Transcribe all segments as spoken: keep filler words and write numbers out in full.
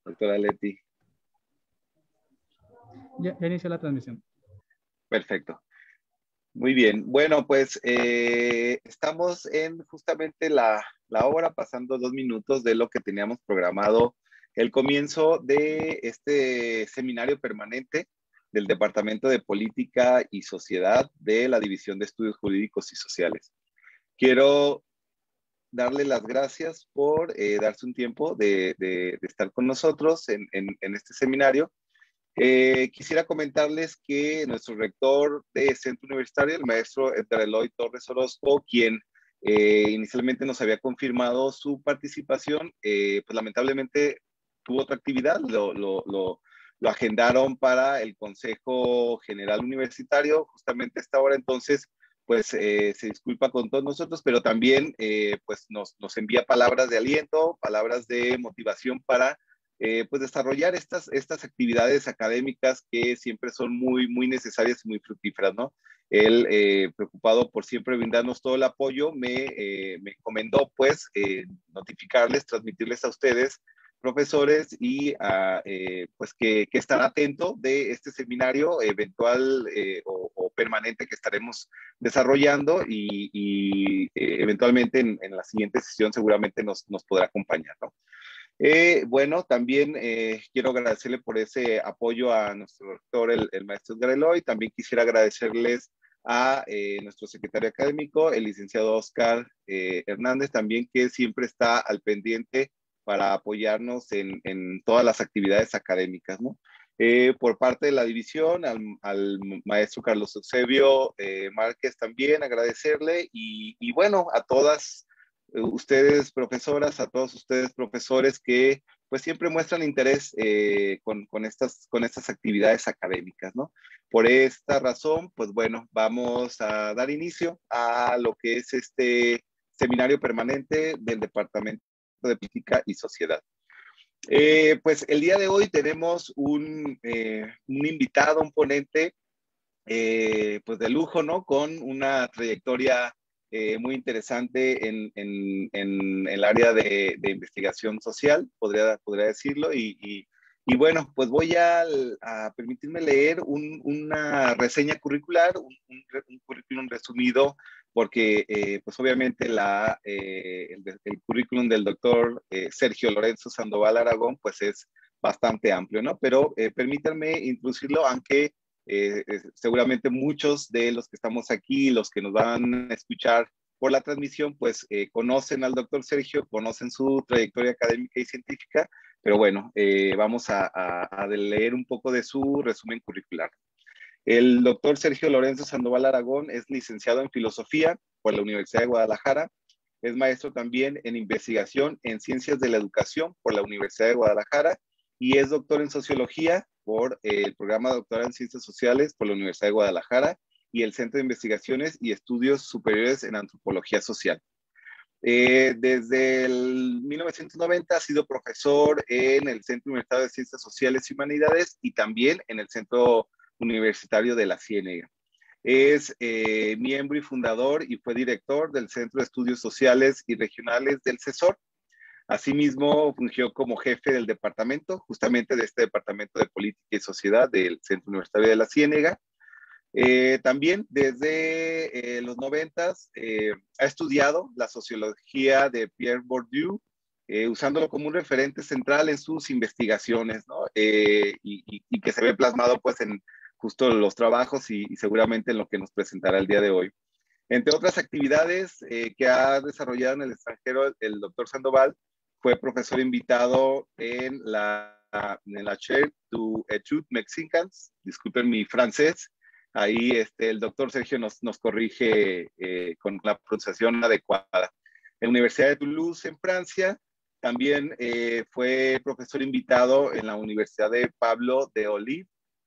doctora Leti. Ya, ya inició la transmisión. Perfecto. Muy bien. Bueno, pues eh, estamos en justamente la, la hora, pasando dos minutos de lo que teníamos programado, el comienzo de este seminario permanente del Departamento de Política y Sociedad de la División de Estudios Jurídicos y Sociales. Quiero darle las gracias por eh, darse un tiempo de, de, de estar con nosotros en, en, en este seminario. Eh, quisiera comentarles que nuestro rector de Centro Universitario, el maestro Edgar Eloy Torres Orozco, quien eh, inicialmente nos había confirmado su participación, eh, pues lamentablemente tuvo otra actividad, lo, lo, lo, lo agendaron para el Consejo General Universitario, justamente a esta hora. Entonces pues eh, se disculpa con todos nosotros, pero también eh, pues nos, nos envía palabras de aliento, palabras de motivación para eh, pues desarrollar estas, estas actividades académicas que siempre son muy, muy necesarias y muy fructíferas, ¿no? Él, eh, preocupado por siempre brindarnos todo el apoyo, me, eh, me encomendó pues eh, notificarles, transmitirles a ustedes, profesores, y a, eh, pues que, que estar atento de este seminario eventual eh, o, o permanente que estaremos desarrollando, y, y eh, eventualmente en, en la siguiente sesión seguramente nos, nos podrá acompañar, ¿no? Eh, bueno, también eh, quiero agradecerle por ese apoyo a nuestro rector, el, el maestro Edgar Eloy. También quisiera agradecerles a eh, nuestro secretario académico, el licenciado Oscar eh, Hernández, también, que siempre está al pendiente para apoyarnos en, en todas las actividades académicas, ¿no? Eh, por parte de la división, al, al maestro Carlos Eusebio eh, Márquez también agradecerle, y, y bueno, a todas ustedes profesoras, a todos ustedes profesores que pues siempre muestran interés eh, con, con, estas, con estas actividades académicas, ¿no? Por esta razón, pues bueno, vamos a dar inicio a lo que es este seminario permanente del Departamento de Política y Sociedad. Eh, pues el día de hoy tenemos un, eh, un invitado, un ponente eh, pues de lujo, ¿no? Con una trayectoria eh, muy interesante en, en, en, el área de, de investigación social, podría, podría decirlo, y, y, y bueno, pues voy a, a permitirme leer un, una reseña curricular, un, un, un currículum resumido, porque eh, pues obviamente la, eh, el, el, currículum del doctor eh, Sergio Lorenzo Sandoval Aragón pues es bastante amplio, ¿no? Pero eh, permítanme introducirlo, aunque Eh, eh, seguramente muchos de los que estamos aquí, los que nos van a escuchar por la transmisión, pues eh, conocen al doctor Sergio, conocen su trayectoria académica y científica, pero bueno, eh, vamos a, a, a leer un poco de su resumen curricular. El doctor Sergio Lorenzo Sandoval Aragón es licenciado en Filosofía por la Universidad de Guadalajara, es maestro también en Investigación en Ciencias de la Educación por la Universidad de Guadalajara, y es doctor en Sociología por eh, el programa de doctorado en Ciencias Sociales por la Universidad de Guadalajara y el Centro de Investigaciones y Estudios Superiores en Antropología Social. Eh, desde el mil novecientos noventa ha sido profesor en el Centro Universitario de Ciencias Sociales y Humanidades y también en el Centro Universitario de la Ciénega. Es eh, miembro y fundador y fue director del Centro de Estudios Sociales y Regionales del CESOR. Asimismo, fungió como jefe del departamento, justamente de este Departamento de Política y Sociedad del Centro Universitario de la Ciénega. Eh, también desde eh, los noventas eh, ha estudiado la sociología de Pierre Bourdieu, eh, usándolo como un referente central en sus investigaciones, ¿no? Eh, y, y, y que se ve plasmado pues en justo los trabajos y, y seguramente en lo que nos presentará el día de hoy. Entre otras actividades eh, que ha desarrollado en el extranjero, el doctor Sandoval fue profesor invitado en la, en la Chaire d'Études Mexicanas, disculpen mi francés, ahí este, el doctor Sergio nos, nos corrige eh, con la pronunciación adecuada. En la Universidad de Toulouse, en Francia, también eh, fue profesor invitado en la Universidad de Pablo de Olive,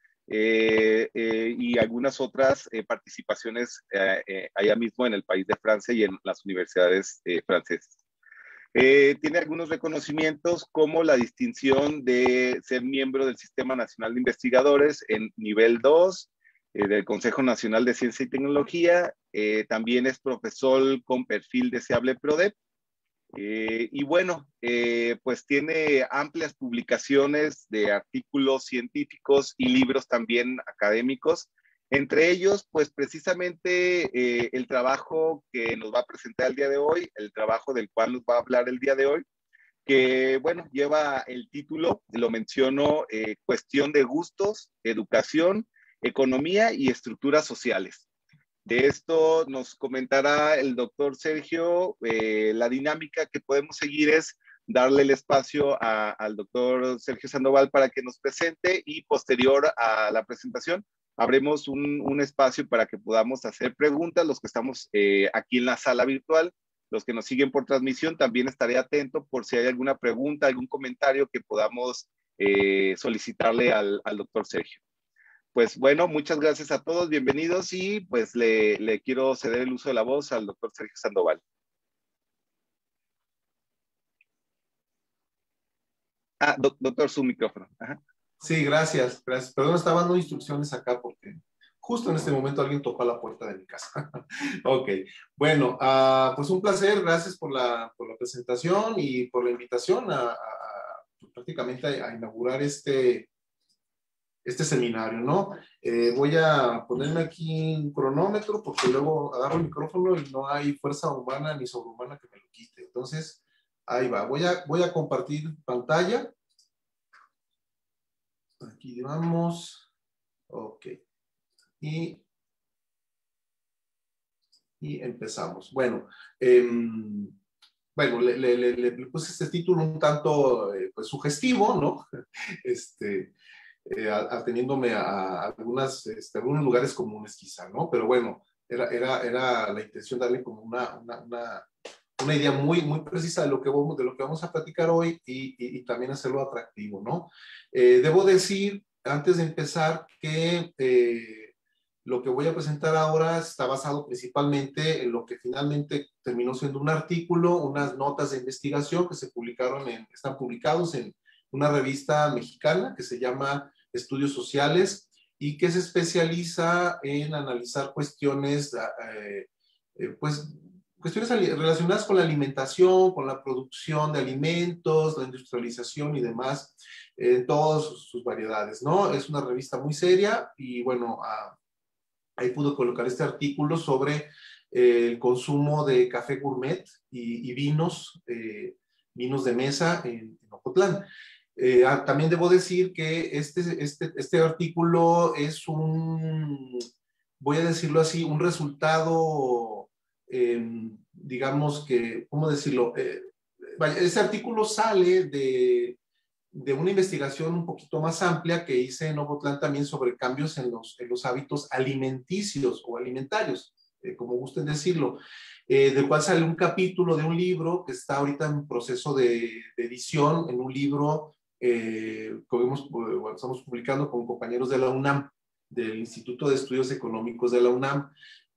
eh, eh, y algunas otras eh, participaciones eh, eh, allá mismo en el país de Francia y en las universidades eh, francesas. Eh, tiene algunos reconocimientos como la distinción de ser miembro del Sistema Nacional de Investigadores en nivel dos, eh, del Consejo Nacional de Ciencia y Tecnología. Eh, también es profesor con perfil deseable PRODEP. Eh, y bueno, eh, pues tiene amplias publicaciones de artículos científicos y libros también académicos. Entre ellos, pues precisamente eh, el trabajo que nos va a presentar el día de hoy, el trabajo del cual nos va a hablar el día de hoy, que bueno, lleva el título, lo menciono, eh, Cuestión de gustos, educación, economía y estructuras sociales. De esto nos comentará el doctor Sergio. Eh, la dinámica que podemos seguir es darle el espacio a, al doctor Sergio Sandoval para que nos presente y posterior a la presentación abremos un, un espacio para que podamos hacer preguntas. Los que estamos eh, aquí en la sala virtual, los que nos siguen por transmisión, también estaré atento por si hay alguna pregunta, algún comentario que podamos eh, solicitarle al, al doctor Sergio. Pues bueno, muchas gracias a todos, bienvenidos y pues le, le quiero ceder el uso de la voz al doctor Sergio Sandoval. Ah, do, doctor, su micrófono. Ajá. Sí, gracias, gracias. Perdón, estaba dando instrucciones acá porque justo en este momento alguien tocó a la puerta de mi casa. Ok, bueno, uh, pues un placer, gracias por la, por la presentación y por la invitación a, a, a prácticamente a, a inaugurar este... este seminario, ¿no? Eh, voy a ponerme aquí un cronómetro porque luego agarro el micrófono y no hay fuerza humana ni sobrehumana que me lo quite. Entonces, ahí va. Voy a, voy a compartir pantalla. Aquí vamos. Ok. Y, y empezamos. Bueno, eh, bueno, le, le, le, le puse este título un tanto eh, pues, sugestivo, ¿no? Este... Eh, ateniéndome a, a algunas, este, algunos lugares comunes quizá, ¿no? Pero bueno, era, era, era la intención darle como una, una, una, una idea muy, muy precisa de lo, que vamos, de lo que vamos a platicar hoy y, y, y también hacerlo atractivo, ¿no? Eh, debo decir, antes de empezar, que eh, lo que voy a presentar ahora está basado principalmente en lo que finalmente terminó siendo un artículo, unas notas de investigación que se publicaron, en, están publicados en una revista mexicana que se llama Estudios Sociales y que se especializa en analizar cuestiones, eh, eh, pues, cuestiones relacionadas con la alimentación, con la producción de alimentos, la industrialización y demás, en eh, todas sus, sus variedades, ¿no? Es una revista muy seria y bueno, ah, ahí pude colocar este artículo sobre eh, el consumo de café gourmet y, y vinos, eh, vinos de mesa en, en Ocotlán. Eh, también debo decir que este, este, este artículo es un, voy a decirlo así, un resultado, eh, digamos que, ¿cómo decirlo? Eh, vaya, ese artículo sale de, de una investigación un poquito más amplia que hice en Ocotlán también sobre cambios en los, en los hábitos alimenticios o alimentarios, eh, como gusten decirlo. Eh, del cual sale un capítulo de un libro que está ahorita en proceso de, de edición, en un libro eh, que hemos, bueno, estamos publicando con compañeros de la UNAM, del Instituto de Estudios Económicos de la UNAM.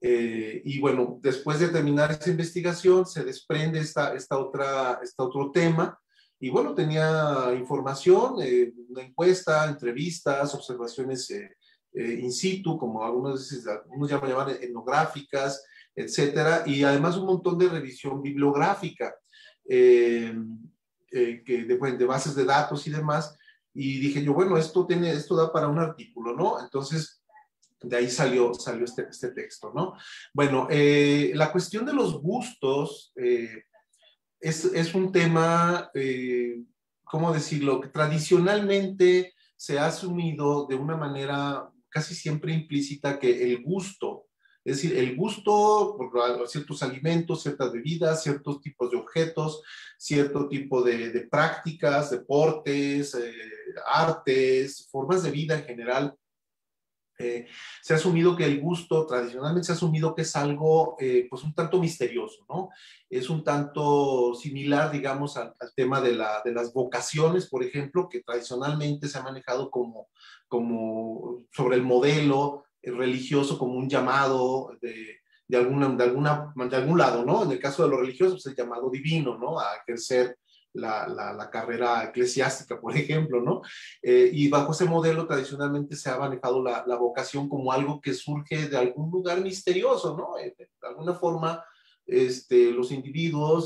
Eh, y bueno, después de terminar esta investigación, se desprende esta, esta otra, este otro tema. Y bueno, tenía información, eh, una encuesta, entrevistas, observaciones eh, eh, in situ, como algunos, algunos llaman, llaman etnográficas, etcétera, y además un montón de revisión bibliográfica, eh, eh, que de, bueno, de bases de datos y demás, y dije yo, bueno, esto, tiene, esto da para un artículo, ¿no? Entonces, de ahí salió, salió este, este texto, ¿no? Bueno, eh, la cuestión de los gustos eh, es, es un tema, eh, ¿cómo decirlo?, que tradicionalmente se ha asumido de una manera casi siempre implícita que el gusto, es decir, el gusto por ciertos alimentos, ciertas bebidas, ciertos tipos de objetos, cierto tipo de, de prácticas, deportes, eh, artes, formas de vida en general. Eh, se ha asumido que el gusto, tradicionalmente se ha asumido que es algo eh, pues un tanto misterioso, ¿no? Es un tanto similar, digamos, al, al tema de, la, de las vocaciones, por ejemplo, que tradicionalmente se ha manejado como, como sobre el modelo religioso, como un llamado de, de, alguna, de, alguna, de algún lado, ¿no? En el caso de los religiosos, pues, el llamado divino, ¿no? A ejercer La, la, la carrera eclesiástica, por ejemplo, ¿no? Eh, y bajo ese modelo tradicionalmente se ha manejado la, la vocación como algo que surge de algún lugar misterioso, ¿no? Eh, de alguna forma, este, los individuos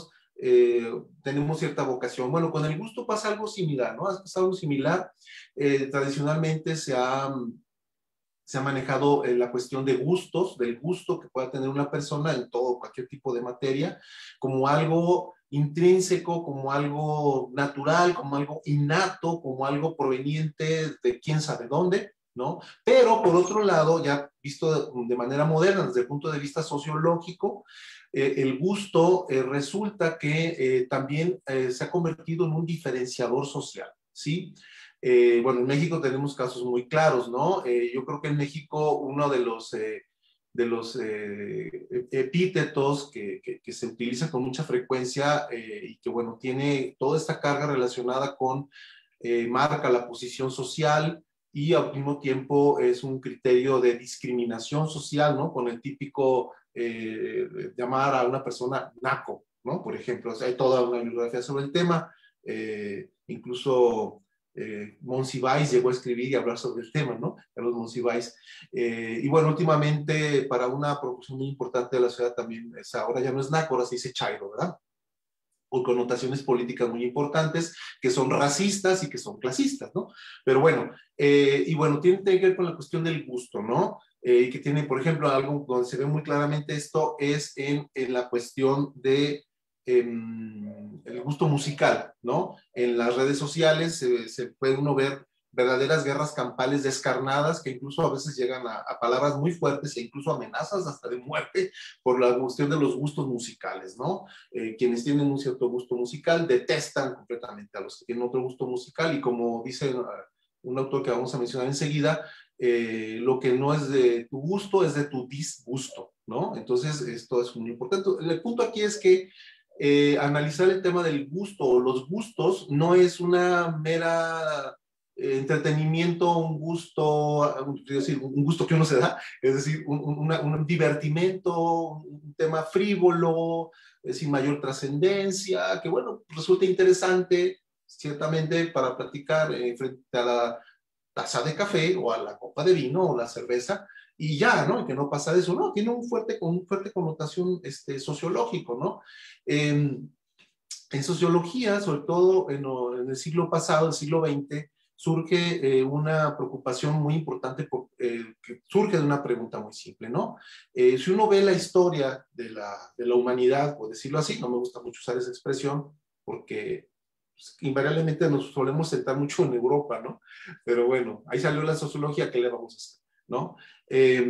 eh, tenemos cierta vocación. Bueno, con el gusto pasa algo similar, ¿no? Pasa algo similar. Eh, tradicionalmente se ha, se ha manejado eh, la cuestión de gustos, del gusto que pueda tener una persona en todo, cualquier tipo de materia, como algo intrínseco, como algo natural, como algo innato, como algo proveniente de quién sabe dónde, ¿no? Pero por otro lado, ya visto de, de manera moderna, desde el punto de vista sociológico, eh, el gusto eh, resulta que eh, también eh, se ha convertido en un diferenciador social, ¿sí? Eh, bueno, en México tenemos casos muy claros, ¿no? Eh, yo creo que en México uno de los, eh, de los eh, epítetos que, que, que se utiliza con mucha frecuencia eh, y que, bueno, tiene toda esta carga relacionada con, eh, marca la posición social y al mismo tiempo es un criterio de discriminación social, ¿no? Con el típico eh, llamar a una persona naco, ¿no? Por ejemplo, o sea, hay toda una bibliografía sobre el tema, eh, incluso... Eh, Monsiváis llegó a escribir y hablar sobre el tema, ¿no? Carlos Monsiváis. Eh, y bueno, últimamente, para una proporción muy importante de la ciudad también, es, ahora ya no es naco, ahora se dice chairo, ¿verdad? Por connotaciones políticas muy importantes, que son racistas y que son clasistas, ¿no? Pero bueno, eh, y bueno, tiene que ver con la cuestión del gusto, ¿no? Eh, y que tiene, por ejemplo, algo donde se ve muy claramente esto es en, en la cuestión de en el gusto musical, ¿no? En las redes sociales se, se puede uno ver verdaderas guerras campales descarnadas que incluso a veces llegan a, a palabras muy fuertes e incluso amenazas hasta de muerte por la cuestión de los gustos musicales, ¿no? Eh, quienes tienen un cierto gusto musical detestan completamente a los que tienen otro gusto musical y como dice uh, un autor que vamos a mencionar enseguida, eh, lo que no es de tu gusto es de tu disgusto, ¿no? Entonces esto es muy importante. El punto aquí es que Eh, analizar el tema del gusto o los gustos no es una mera eh, entretenimiento, un gusto, es decir, un gusto que uno se da, es decir, un, una, un divertimento, un tema frívolo, eh, sin mayor trascendencia, que bueno, resulta interesante ciertamente para platicar eh, frente a la taza de café o a la copa de vino o la cerveza, y ya, ¿no? Que no pasa de eso, no, tiene un fuerte, un fuerte connotación este, sociológico, ¿no? Eh, en sociología, sobre todo en, en el siglo pasado, el siglo veinte, surge eh, una preocupación muy importante por, eh, que surge de una pregunta muy simple, ¿no? Eh, si uno ve la historia de la, de la humanidad, por decirlo así, no me gusta mucho usar esa expresión, porque pues, invariablemente nos solemos sentar mucho en Europa, ¿no? Pero bueno, ahí salió la sociología, ¿qué le vamos a hacer? ¿No? Eh,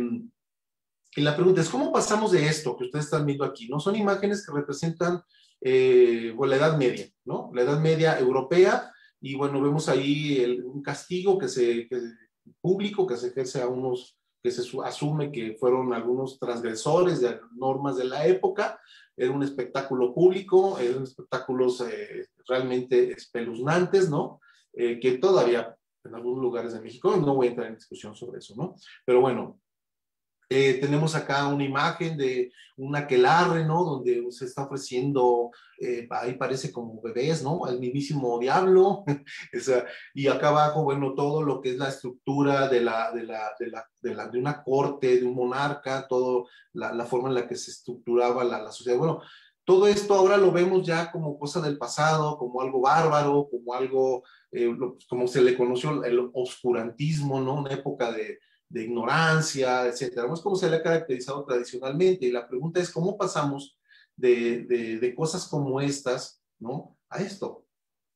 y la pregunta es, ¿cómo pasamos de esto que ustedes están viendo aquí? ¿No? Son imágenes que representan eh, bueno, la Edad Media, ¿no? La Edad Media europea, y bueno, vemos ahí el, un castigo que se, que, público que se ejerce a unos que se asume que fueron algunos transgresores de normas de la época. Era un espectáculo público, eran espectáculos eh, realmente espeluznantes, ¿no? Eh, que todavía en algunos lugares de México, no voy a entrar en discusión sobre eso, ¿no? Pero bueno, Eh, tenemos acá una imagen de un aquelarre, ¿no? Donde se está ofreciendo, eh, ahí parece como bebés, ¿no? Al mismísimo diablo. O sea, y acá abajo, bueno, todo lo que es la estructura de, la, de, la, de, la, de, la, de una corte, de un monarca, todo la, la forma en la que se estructuraba la, la sociedad. Bueno, todo esto ahora lo vemos ya como cosa del pasado, como algo bárbaro, como algo, eh, como se le conoció el obscurantismo, ¿no? Una época de de ignorancia, etcétera. No es como se le ha caracterizado tradicionalmente. Y la pregunta es, ¿cómo pasamos de, de, de cosas como estas, ¿no? A esto?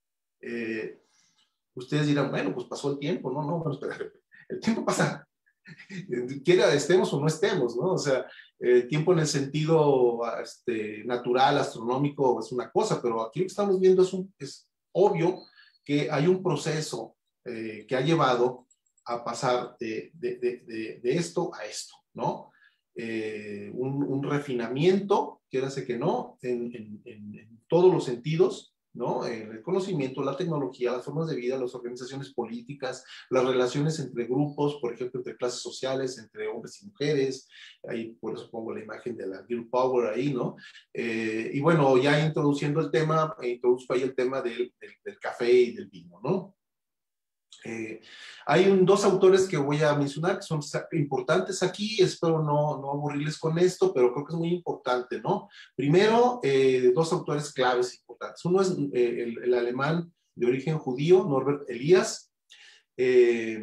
Eh, ustedes dirán, bueno, pues pasó el tiempo. No, no, bueno, espera, el tiempo pasa, quiera estemos o no estemos, ¿no? O sea, el tiempo en el sentido este, natural, astronómico, es una cosa, pero aquí lo que estamos viendo es, un, es obvio que hay un proceso eh, que ha llevado a pasar de, de, de, de esto a esto, ¿no? Eh, un, un refinamiento, quiérase que no, en, en, en todos los sentidos, ¿no? En el conocimiento, la tecnología, las formas de vida, las organizaciones políticas, las relaciones entre grupos, por ejemplo, entre clases sociales, entre hombres y mujeres, ahí por eso pongo la imagen de la Girl Power ahí, ¿no? Eh, y bueno, ya introduciendo el tema, introduzco ahí el tema del, del, del café y del vino, ¿no? Eh, Hay un, dos autores que voy a mencionar que son importantes aquí, espero no, no aburrirles con esto, pero creo que es muy importante, ¿no? Primero, eh, dos autores claves importantes. Uno es eh, el, el alemán de origen judío, Norbert Elias. Eh,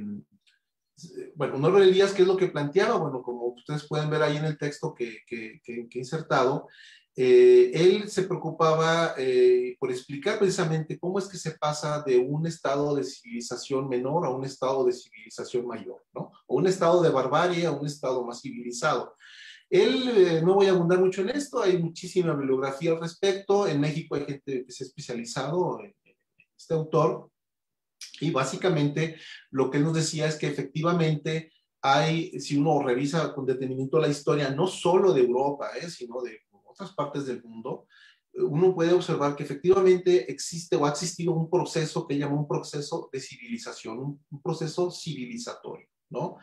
bueno, Norbert Elias, ¿qué es lo que planteaba? Bueno, como ustedes pueden ver ahí en el texto que, que, que, que he insertado, eh, él se preocupaba eh, por explicar precisamente cómo es que se pasa de un estado de civilización menor a un estado de civilización mayor, ¿no? O un estado de barbarie a un estado más civilizado. Él, eh, no voy a abundar mucho en esto, hay muchísima bibliografía al respecto. En México hay gente que se ha especializado en este autor, y básicamente lo que él nos decía es que efectivamente hay, si uno revisa con detenimiento la historia, no solo de Europa, eh, sino de otras partes del mundo, uno puede observar que efectivamente existe o ha existido un proceso que llama un proceso de civilización, un, un proceso civilizatorio, ¿no?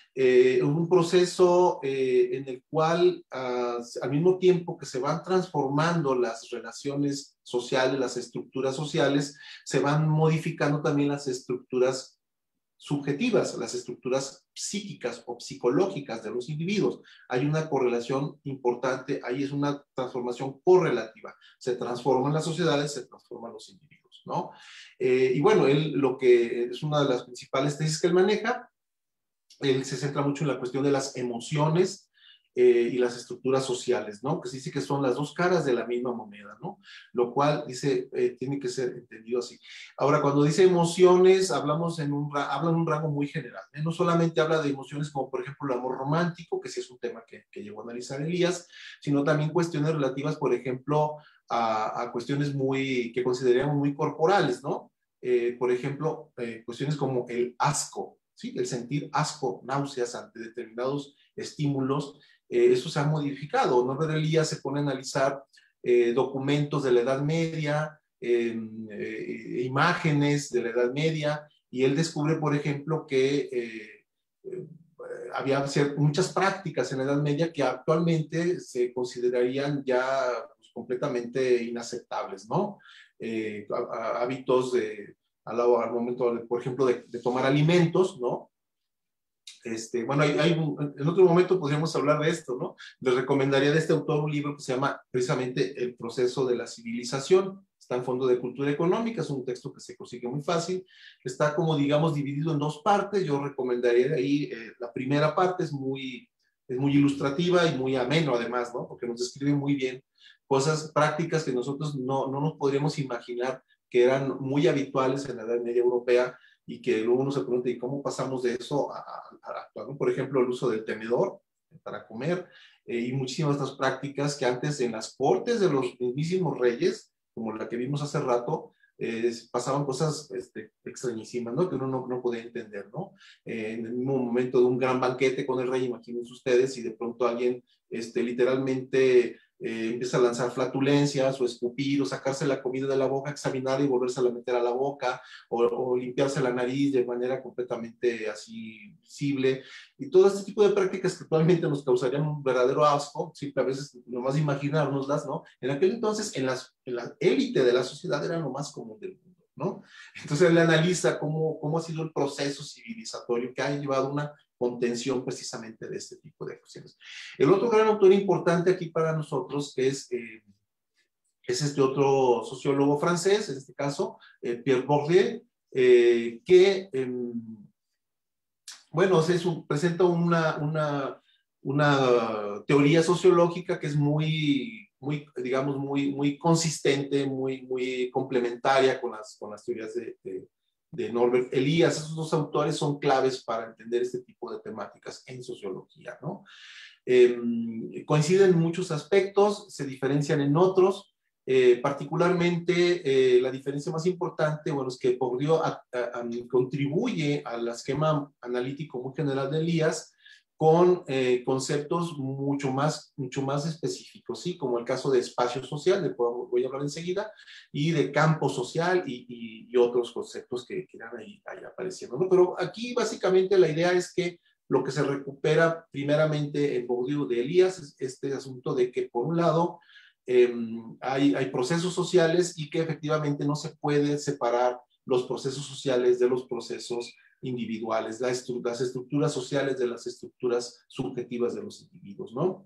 Eh, un proceso eh, en el cual uh, al mismo tiempo que se van transformando las relaciones sociales, las estructuras sociales, se van modificando también las estructuras subjetivas, las estructuras psíquicas o psicológicas de los individuos. Hay una correlación importante, ahí es una transformación correlativa. Se transforman las sociedades, se transforman los individuos, ¿no? Eh, y bueno, él lo que es una de las principales tesis que él maneja, él se centra mucho en la cuestión de las emociones eh, y las estructuras sociales, ¿no? Que se dice que son las dos caras de la misma moneda, ¿no? Lo cual, dice, eh, tiene que ser entendido así. Ahora, cuando dice emociones, hablamos en un, habla en un rango muy general, ¿eh? No solamente habla de emociones como, por ejemplo, el amor romántico, que sí es un tema que, que llegó a analizar Elías, sino también cuestiones relativas, por ejemplo, a, a cuestiones muy, que consideraríamos muy corporales, ¿no? Eh, por ejemplo, eh, cuestiones como el asco, ¿sí? El sentir asco, náuseas ante determinados estímulos, eh, eso se ha modificado. Norbert Elias se pone a analizar eh, documentos de la Edad Media, eh, eh, imágenes de la Edad Media, y él descubre, por ejemplo, que eh, eh, había muchas prácticas en la Edad Media que actualmente se considerarían ya pues, completamente inaceptables, ¿no? Eh, hábitos de al, al momento, de, por ejemplo, de, de tomar alimentos, ¿no? Este, bueno, hay, hay un, en otro momento podríamos hablar de esto, ¿no? Les recomendaría de este autor un libro que se llama precisamente El proceso de la civilización. Está en Fondo de Cultura Económica, es un texto que se consigue muy fácil. Está como, digamos, dividido en dos partes. Yo recomendaría ahí, eh, la primera parte es muy, es muy ilustrativa y muy ameno además, ¿no? Porque nos describe muy bien cosas prácticas que nosotros no, no nos podríamos imaginar que eran muy habituales en la Edad Media Europea, y que luego uno se pregunta, ¿y cómo pasamos de eso a actuar? ¿No? Por ejemplo, el uso del tenedor para comer, eh, y muchísimas otras prácticas que antes en las cortes de los mismísimos reyes, como la que vimos hace rato, eh, pasaban cosas este, extrañísimas, ¿no? Que uno no, no podía entender, ¿no? Eh, en el mismo momento de un gran banquete con el rey, imagínense ustedes, y de pronto alguien este, literalmente Eh, empieza a lanzar flatulencias o escupir o sacarse la comida de la boca, examinar y volverse a meter a la boca, o, o limpiarse la nariz de manera completamente así visible, y todo este tipo de prácticas que actualmente nos causarían un verdadero asco, simple a veces nomás imaginárnoslas, ¿no? En aquel entonces, en, las, en la élite de la sociedad era lo más común del mundo, ¿no? Entonces él analiza cómo, cómo ha sido el proceso civilizatorio que ha llevado una contención precisamente de este tipo de cuestiones. El otro gran autor importante aquí para nosotros es, eh, es este otro sociólogo francés, en este caso, eh, Pierre Bourdieu, eh, que, eh, bueno, es un, presenta una, una, una teoría sociológica que es muy, muy digamos, muy, muy consistente, muy, muy complementaria con las, con las teorías de, de de Norbert Elias. Esos dos autores son claves para entender este tipo de temáticas en sociología, ¿no? Eh, coinciden en muchos aspectos, se diferencian en otros, eh, particularmente eh, la diferencia más importante, bueno, es que Bourdieu a, a, a, contribuye al esquema analítico muy general de Elias con eh, conceptos mucho más, mucho más específicos, ¿sí? Como el caso de espacio social, de cual voy a hablar enseguida, y de campo social y, y, y otros conceptos que, que irán ahí, ahí apareciendo, ¿no? Pero aquí básicamente la idea es que lo que se recupera primeramente en Bourdieu de Elias es este asunto de que, por un lado, eh, hay, hay procesos sociales y que efectivamente no se puede separar los procesos sociales de los procesos individuales, las estructuras sociales de las estructuras subjetivas de los individuos, ¿no?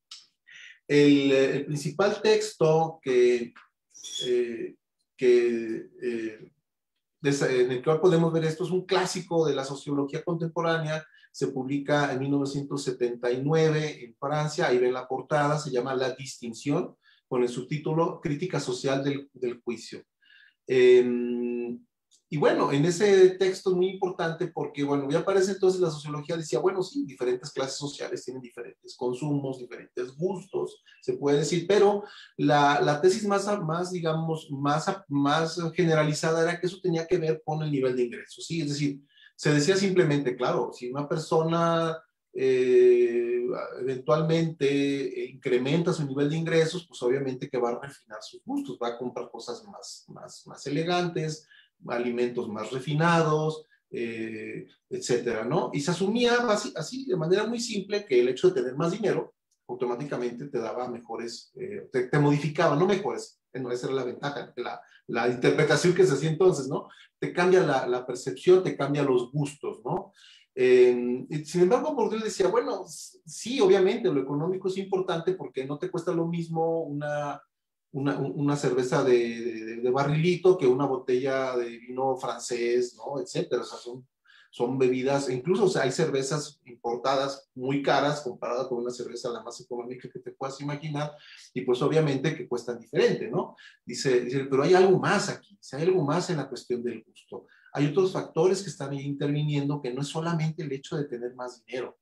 El, el principal texto que, eh, que eh, en el cual podemos ver esto es un clásico de la sociología contemporánea, se publica en mil novecientos setenta y nueve en Francia, ahí ven la portada, se llama La Distinción, con el subtítulo Crítica Social del, del Juicio. Eh, y bueno, en ese texto es muy importante porque, bueno, ya aparece entonces la sociología, decía, bueno, sí, diferentes clases sociales tienen diferentes consumos, diferentes gustos, se puede decir, pero la, la tesis más, más, digamos, más, más generalizada era que eso tenía que ver con el nivel de ingresos, ¿sí? Es decir, se decía simplemente, claro, si una persona eh, eventualmente incrementa su nivel de ingresos, pues obviamente que va a refinar sus gustos, va a comprar cosas más, más, más elegantes, alimentos más refinados, eh, etcétera, ¿no? Y se asumía así, así, de manera muy simple, que el hecho de tener más dinero automáticamente te daba mejores, eh, te, te modificaba, no mejores, no, esa era la ventaja, la, la interpretación que se hacía entonces, ¿no? Te cambia la, la percepción, te cambia los gustos, ¿no? Eh, sin embargo, Bourdieu decía, bueno, sí, obviamente lo económico es importante porque no te cuesta lo mismo una, una, una cerveza de, de, de barrilito que una botella de vino francés, ¿no? Etcétera. O sea, son, son bebidas, incluso o sea, hay cervezas importadas muy caras comparadas con una cerveza la más económica que te puedas imaginar, y pues obviamente que cuestan diferente, ¿no? Dice, dice, pero hay algo más aquí, hay algo más en la cuestión del gusto. Hay otros factores que están interviniendo que no es solamente el hecho de tener más dinero.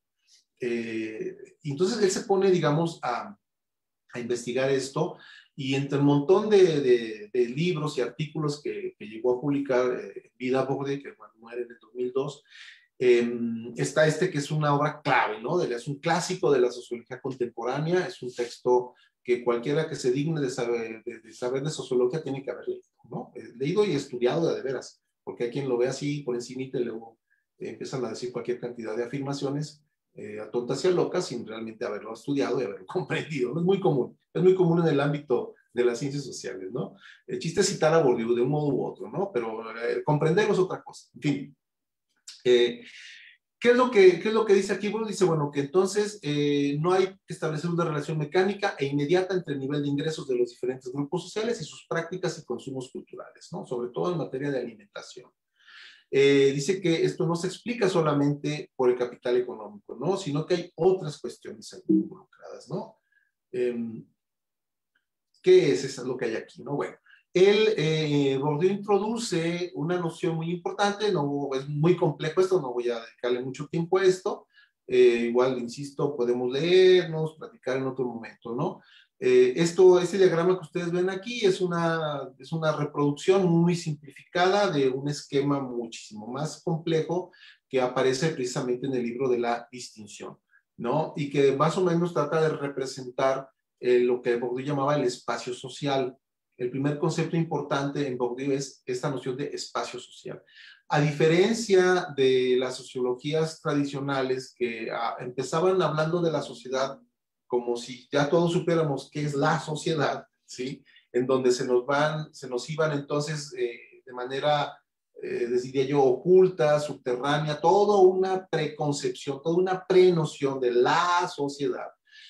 Eh, entonces él se pone, digamos, a, a investigar esto, y entre un montón de, de, de libros y artículos que, que llegó a publicar eh, Vida Bourdieu, que bueno, muere en el dos mil dos, eh, está este que es una obra clave, ¿no? Es un clásico de la sociología contemporánea, es un texto que cualquiera que se digne de saber de, de, saber de sociología tiene que haber leído, ¿no? Eh, leído y estudiado de, de veras, porque hay quien lo ve así por encimita y luego eh, empiezan a decir cualquier cantidad de afirmaciones eh, a tontas y a locas sin realmente haberlo estudiado y haberlo comprendido, ¿no? Es muy común, es muy común en el ámbito de las ciencias sociales, ¿no? El chiste es citar a Bourdieu de un modo u otro, ¿no? Pero eh, comprenderlo es otra cosa, en fin. Eh, ¿qué, es lo que, ¿Qué es lo que dice aquí? Bueno, dice, bueno, que entonces eh, no hay que establecer una relación mecánica e inmediata entre el nivel de ingresos de los diferentes grupos sociales y sus prácticas y consumos culturales, ¿no? Sobre todo en materia de alimentación. Eh, dice que esto no se explica solamente por el capital económico, ¿no? Sino que hay otras cuestiones ahí involucradas, ¿no? Eh, ¿Qué es eso, lo que hay aquí, no? Bueno, él, eh, Bourdieu introduce una noción muy importante, no, es muy complejo esto, no voy a dedicarle mucho tiempo a esto, eh, igual, insisto, podemos leernos, platicar en otro momento, ¿no? Eh, esto, este diagrama que ustedes ven aquí es una, es una reproducción muy simplificada de un esquema muchísimo más complejo que aparece precisamente en el libro de La Distinción, ¿no? Y que más o menos trata de representar eh, lo que Bourdieu llamaba el espacio social. El primer concepto importante en Bourdieu es esta noción de espacio social. A diferencia de las sociologías tradicionales que ah, empezaban hablando de la sociedad como si ya todos supiéramos qué es la sociedad, ¿sí? En donde se nos van, se nos iban entonces eh, de manera, eh, diría yo, oculta, subterránea, toda una preconcepción, toda una prenoción de la sociedad,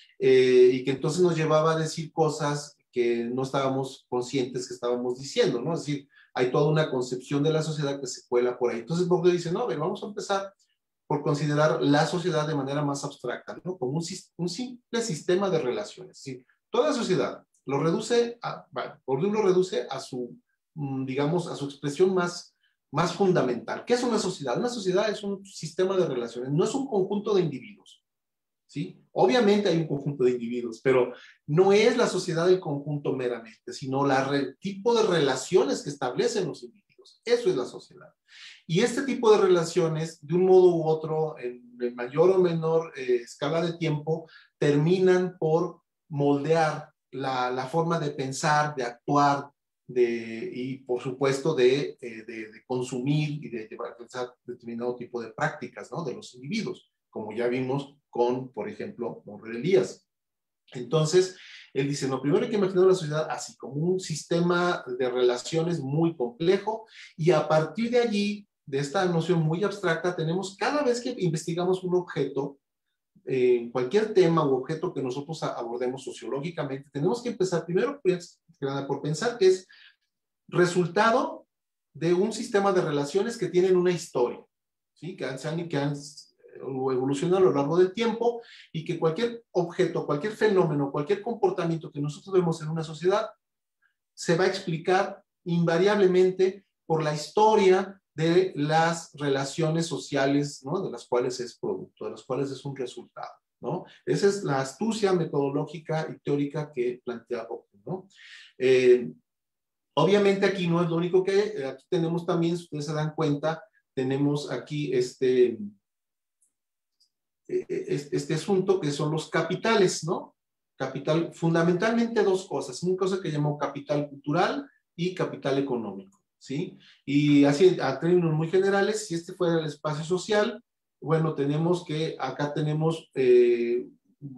eh, y que entonces nos llevaba a decir cosas que no estábamos conscientes que estábamos diciendo, ¿no? Es decir, hay toda una concepción de la sociedad que se cuela por ahí. Entonces Bourdieu dice, no, a ver, vamos a empezar por considerar la sociedad de manera más abstracta, ¿no? Como un, un simple sistema de relaciones. ¿Sí? Toda sociedad lo reduce a, bueno, Bourdieu lo reduce a su, digamos, a su expresión más, más fundamental. ¿Qué es una sociedad? Una sociedad es un sistema de relaciones, no es un conjunto de individuos, ¿sí? Obviamente hay un conjunto de individuos, pero no es la sociedad el conjunto meramente, sino el tipo de relaciones que establecen los individuos. Eso es la sociedad. Y este tipo de relaciones, de un modo u otro, en, en mayor o menor eh, escala de tiempo, terminan por moldear la, la forma de pensar, de actuar, de, y por supuesto de, de, de, de consumir y de llevar a pensar determinado tipo de prácticas, ¿no? De los individuos, como ya vimos con, por ejemplo, Monroe Elías. Entonces, él dice, no, primero hay que imaginar la sociedad así, como un sistema de relaciones muy complejo, y a partir de allí de esta noción muy abstracta, tenemos cada vez que investigamos un objeto, eh, cualquier tema u objeto que nosotros abordemos sociológicamente, tenemos que empezar primero pues, por pensar que es resultado de un sistema de relaciones que tienen una historia, ¿sí? que, han, que han evolucionado a lo largo del tiempo y que cualquier objeto, cualquier fenómeno, cualquier comportamiento que nosotros vemos en una sociedad se va a explicar invariablemente por la historia de las relaciones sociales, ¿no? de las cuales es producto, de las cuales es un resultado, ¿no? Esa es la astucia metodológica y teórica que plantea Bockman, ¿no? Eh, obviamente aquí no es lo único que, aquí tenemos también, si ustedes se dan cuenta, tenemos aquí este, este asunto que son los capitales, ¿no? Capital, fundamentalmente dos cosas, una cosa que llamó capital cultural y capital económico, ¿sí? Y así, a términos muy generales, si este fuera el espacio social, bueno, tenemos que, acá tenemos eh,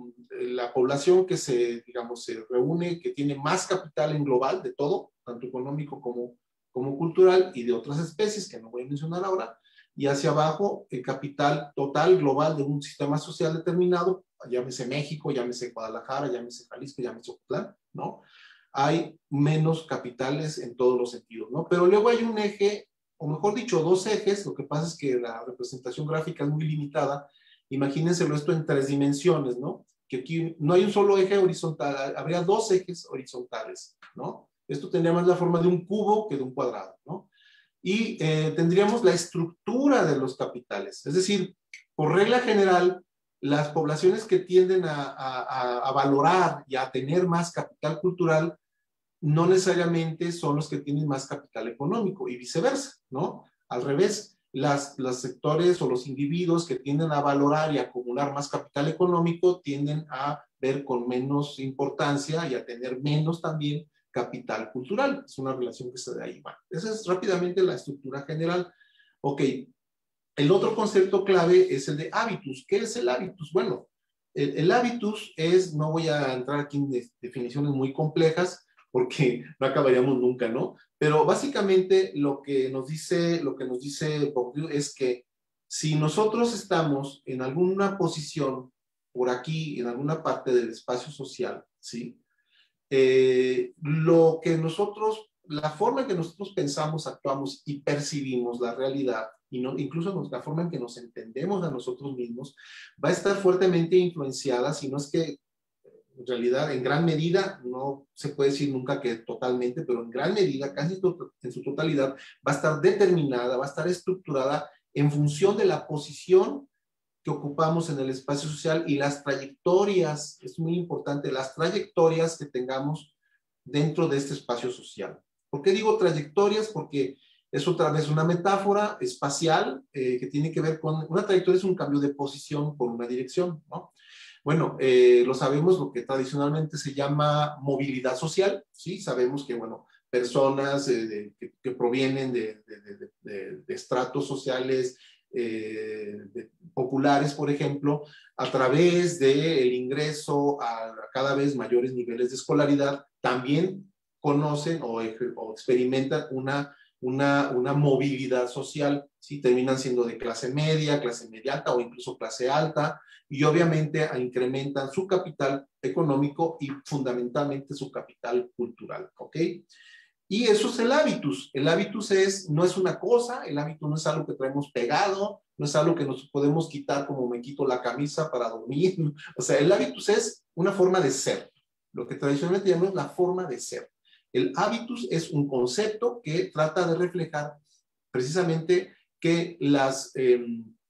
la población que se, digamos, se reúne, que tiene más capital en global de todo, tanto económico como, como cultural y de otras especies que no voy a mencionar ahora, y hacia abajo el capital total global de un sistema social determinado, llámese México, llámese Guadalajara, llámese Jalisco, llámese Ocotlán, ¿no? Hay menos capitales en todos los sentidos, ¿no? Pero luego hay un eje, o mejor dicho, dos ejes, lo que pasa es que la representación gráfica es muy limitada, imagínenselo esto en tres dimensiones, ¿no? Que aquí no hay un solo eje horizontal, habría dos ejes horizontales, ¿no? Esto tendría más la forma de un cubo que de un cuadrado, ¿no? Y eh, tendríamos la estructura de los capitales, es decir, por regla general, las poblaciones que tienden a, a, a valorar y a tener más capital cultural no necesariamente son los que tienen más capital económico y viceversa, ¿no? Al revés, las, los sectores o los individuos que tienden a valorar y a acumular más capital económico tienden a ver con menos importancia y a tener menos también capital cultural. Es una relación que se da ahí. Bueno, esa es rápidamente la estructura general. Ok, el otro concepto clave es el de hábitus. ¿Qué es el hábitus? Bueno, el, el hábitus es, no voy a entrar aquí en de, definiciones muy complejas porque no acabaríamos nunca, ¿no? Pero básicamente lo que nos dice, lo que nos dice Bourdieu es que si nosotros estamos en alguna posición por aquí, en alguna parte del espacio social, ¿sí? Eh, lo que nosotros, la forma en que nosotros pensamos, actuamos y percibimos la realidad, y no, incluso la forma en que nos entendemos a nosotros mismos, va a estar fuertemente influenciada, si no es que en realidad en gran medida, no se puede decir nunca que totalmente, pero en gran medida, casi en su totalidad, va a estar determinada, va a estar estructurada en función de la posición que ocupamos en el espacio social y las trayectorias, es muy importante, las trayectorias que tengamos dentro de este espacio social. ¿Por qué digo trayectorias? Porque es otra vez una metáfora espacial eh, que tiene que ver con, una trayectoria es un cambio de posición por una dirección, ¿no? Bueno, eh, lo sabemos, lo que tradicionalmente se llama movilidad social, ¿sí? Sabemos que, bueno, personas eh, de, que, que provienen de, de, de, de, de estratos sociales eh, de, populares, por ejemplo, a través del ingreso a, a cada vez mayores niveles de escolaridad, también conocen o, o experimentan una, una, una movilidad social, ¿sí? Terminan siendo de clase media, clase media alta o incluso clase alta, y obviamente incrementan su capital económico y fundamentalmente su capital cultural, ¿ok? Y eso es el hábitus. El hábitus es, no es una cosa, el hábitus no es algo que traemos pegado, no es algo que nos podemos quitar como me quito la camisa para dormir. O sea, el hábitus es una forma de ser, lo que tradicionalmente llamamos la forma de ser. El hábitus es un concepto que trata de reflejar precisamente que las, eh,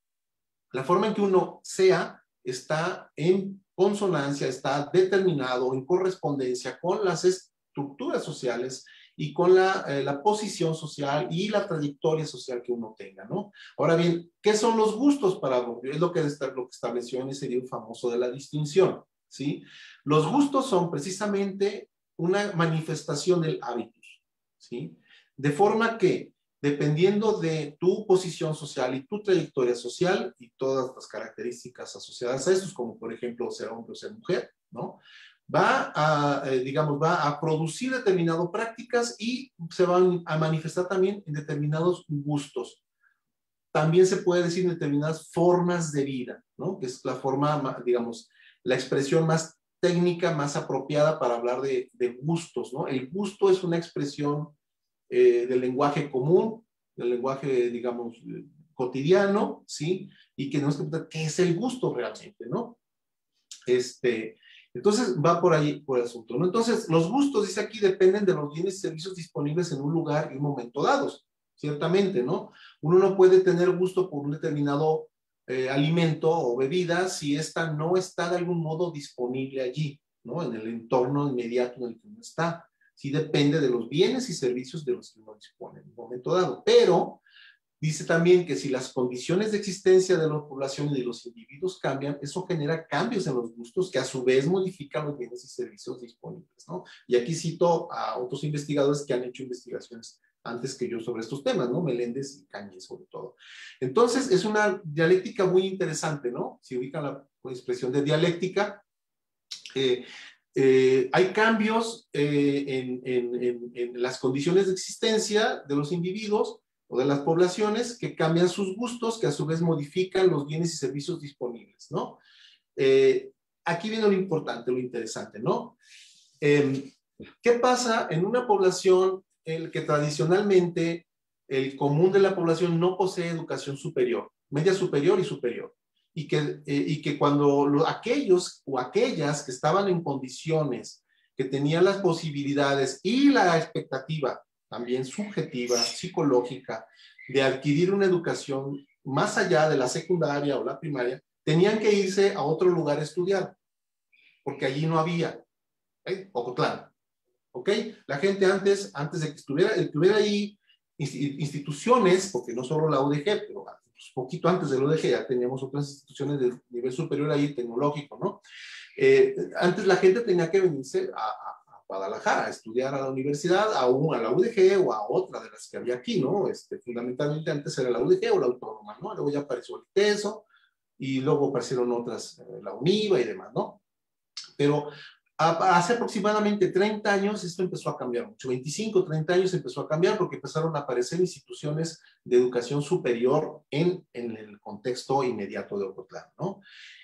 la forma en que uno sea está en consonancia, está determinado en correspondencia con las estructuras sociales y con la, eh, la posición social y la trayectoria social que uno tenga, ¿no? Ahora bien, ¿qué son los gustos para Bourdieu? Es lo que, está, lo que estableció en ese libro famoso de la distinción, ¿sí? Los gustos son precisamente una manifestación del hábitus, ¿sí? De forma que, dependiendo de tu posición social y tu trayectoria social y todas las características asociadas a estos, como por ejemplo ser hombre o ser mujer, ¿no? Va a, eh, digamos, va a producir determinadas prácticas y se van a manifestar también en determinados gustos. también se puede decir determinadas formas de vida, ¿no? Que es la forma, digamos, la expresión más técnica, más apropiada para hablar de, de gustos, ¿no? El gusto es una expresión eh, del lenguaje común, del lenguaje, digamos, cotidiano, ¿sí? Y que tenemos que preguntar qué es el gusto realmente, ¿no? Este, entonces va por ahí, por el asunto, ¿no? Entonces, los gustos, dice aquí, dependen de los bienes y servicios disponibles en un lugar y un momento dados, ciertamente, ¿no? Uno no puede tener gusto por un determinado eh, alimento o bebida si ésta no está de algún modo disponible allí, ¿no? En el entorno inmediato en el que uno está. Sí depende de los bienes y servicios de los que uno dispone en un momento dado, pero dice también que si las condiciones de existencia de la población y de los individuos cambian, eso genera cambios en los gustos que a su vez modifican los bienes y servicios disponibles, ¿no? Y aquí cito a otros investigadores que han hecho investigaciones antes que yo sobre estos temas, ¿no? Meléndez y Cañé sobre todo. Entonces, es una dialéctica muy interesante, ¿no? Si ubican la expresión de dialéctica, eh, eh, hay cambios eh, en, en, en, en las condiciones de existencia de los individuos o de las poblaciones que cambian sus gustos, que a su vez modifican los bienes y servicios disponibles, ¿no? Eh, aquí viene lo importante, lo interesante, ¿no? Eh, ¿Qué pasa en una población en la que tradicionalmente el común de la población no posee educación superior, media superior y superior? Y que, eh, y que cuando lo, aquellos o aquellas que estaban en condiciones, que tenían las posibilidades y la expectativa también subjetiva, psicológica, de adquirir una educación más allá de la secundaria o la primaria, tenían que irse a otro lugar a estudiar, porque allí no había. ¿Okay? Ocotlán. ¿Ok? La gente antes, antes de que estuviera, estuviera ahí instituciones, porque no solo la U D G, pero pues, poquito antes de la U D G ya teníamos otras instituciones de nivel superior ahí, tecnológico, ¿no? Eh, antes la gente tenía que venirse a, a Guadalajara, a estudiar a la universidad, a, un, a la U D G o a otra de las que había aquí, ¿no? Este, fundamentalmente antes era la U D G o la Autónoma, ¿no? Luego ya apareció el TESO y luego aparecieron otras, eh, la UNIVA y demás, ¿no? Pero a, hace aproximadamente treinta años esto empezó a cambiar mucho, veinticinco, treinta años empezó a cambiar porque empezaron a aparecer instituciones de educación superior en, en el contexto inmediato de Ocotlán, ¿no?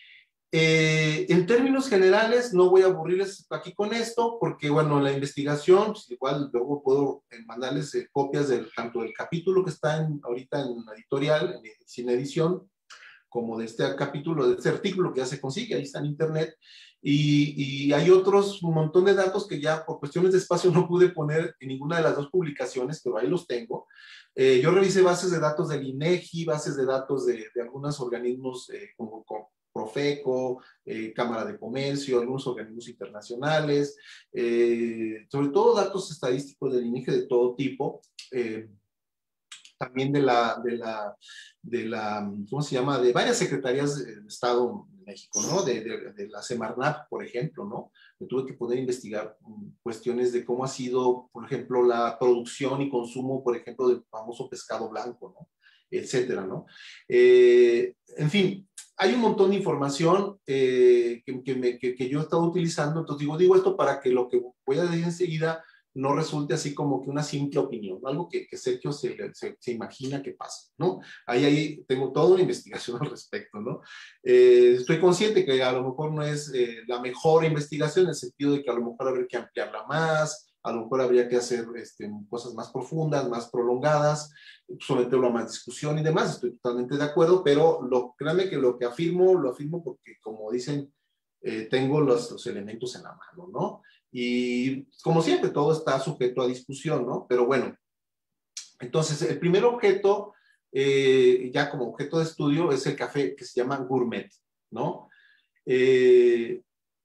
Eh, en términos generales, no voy a aburrirles aquí con esto, porque, bueno, la investigación, pues, igual luego puedo mandarles eh, copias del, tanto del capítulo que está en, ahorita en la editorial, en, sin edición, como de este capítulo, de este artículo que ya se consigue, ahí está en internet, y, y hay otros, un montón de datos que ya por cuestiones de espacio no pude poner en ninguna de las dos publicaciones, pero ahí los tengo. Eh, yo revisé bases de datos del INEGI, bases de datos de, de algunos organismos eh, como, como Profeco, eh, Cámara de Comercio, algunos organismos internacionales, eh, sobre todo datos estadísticos del INEGI de todo tipo, eh, también de la, de la, de la, ¿cómo se llama? De varias secretarías de Estado en México, ¿no? De, de, de la Semarnat, por ejemplo, ¿no? Me tuve que poder investigar cuestiones de cómo ha sido, por ejemplo, la producción y consumo, por ejemplo, del famoso pescado blanco, ¿no? Etcétera, ¿no? Eh, en fin, hay un montón de información eh, que, que, me, que, que yo he estado utilizando, entonces digo, digo esto para que lo que voy a decir enseguida no resulte así como que una simple opinión, algo que, que Sergio se, se, se imagina que pasa, ¿no? Ahí, ahí tengo toda una investigación al respecto, ¿no? Eh, estoy consciente que a lo mejor no es eh, la mejor investigación en el sentido de que a lo mejor habría que ampliarla más, a lo mejor habría que hacer este, cosas más profundas, más prolongadas, someterlo a más discusión y demás, estoy totalmente de acuerdo, pero lo, créanme que lo que afirmo, lo afirmo porque, como dicen, eh, tengo los, los elementos en la mano, ¿no? Y como siempre, todo está sujeto a discusión, ¿no? Pero bueno, entonces el primer objeto, eh, ya como objeto de estudio, es el café que se llama gourmet, ¿no? Eh,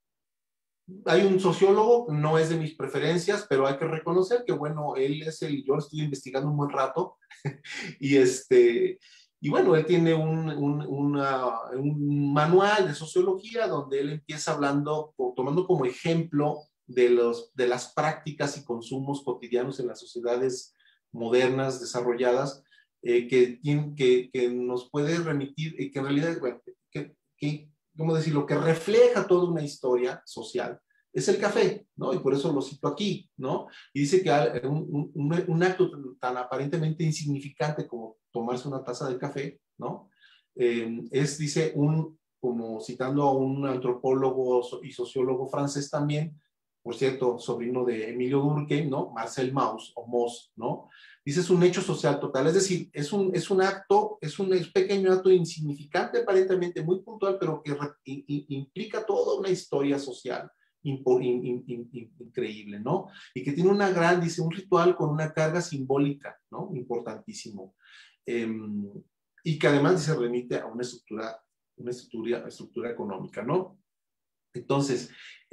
hay un sociólogo, no es de mis preferencias, pero hay que reconocer que, bueno, él es el, yo lo estoy investigando un buen rato, y este... Y bueno, él tiene un, un, una, un manual de sociología donde él empieza hablando, tomando como ejemplo de, los, de las prácticas y consumos cotidianos en las sociedades modernas, desarrolladas, eh, que, que, que nos puede remitir, que en realidad, bueno, que, que, ¿cómo decirlo?, que refleja toda una historia social es el café, ¿no? Y por eso lo cito aquí, ¿no? Y dice que un, un, un acto tan aparentemente insignificante como tomarse una taza de café, ¿no? Eh, es, dice, un, como citando a un antropólogo y sociólogo francés también, por cierto, sobrino de Emilio Durkheim, ¿no? Marcel Mauss o Mauss, ¿no? Dice, es un hecho social total, es decir, es un, es un acto, es un es pequeño acto insignificante, aparentemente muy puntual, pero que re, in, implica toda una historia social impo, in, in, in, increíble, ¿no? Y que tiene una gran, dice, un ritual con una carga simbólica, ¿no? Importantísimo. Eh, y que además se remite a una estructura, una estructura, estructura económica, ¿no? Entonces,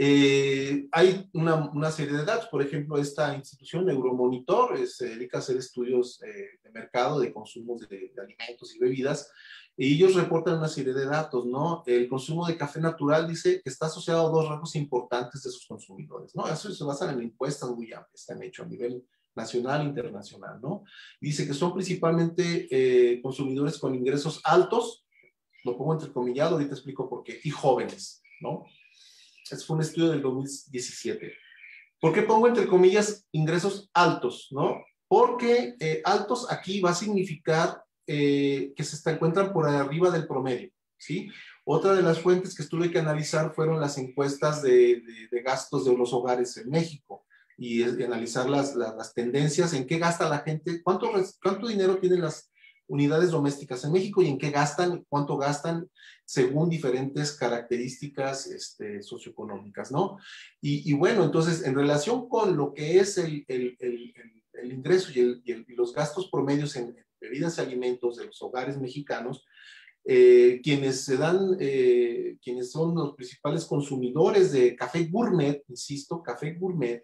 eh, hay una, una serie de datos, por ejemplo, esta institución Euromonitor eh, se dedica a hacer estudios eh, de mercado, de consumos de, de alimentos y bebidas, y ellos reportan una serie de datos, ¿no? El consumo de café natural dice que está asociado a dos rasgos importantes de sus consumidores, ¿no? Eso se basa en encuestas muy amplias que han hecho a nivel nacional e internacional, ¿no? Dice que son principalmente eh, consumidores con ingresos altos, lo pongo entrecomillado, ahorita explico por qué, y jóvenes, ¿no? Ese fue un estudio del dos mil diecisiete. ¿Por qué pongo entre comillas ingresos altos, no? Porque eh, altos aquí va a significar eh, que se está, encuentran por arriba del promedio, ¿sí? Otra de las fuentes que tuve que analizar fueron las encuestas de, de, de gastos de los hogares en México y, y analizar las, las, las tendencias, en qué gasta la gente, cuánto, cuánto dinero tienen las unidades domésticas en México y en qué gastan, cuánto gastan según diferentes características este, socioeconómicas, ¿no? Y, y bueno, entonces, en relación con lo que es el, el, el, el ingreso y, el, y, el, y los gastos promedios en bebidas y alimentos de los hogares mexicanos, eh, quienes se dan, eh, quienes son los principales consumidores de café gourmet, insisto, café gourmet,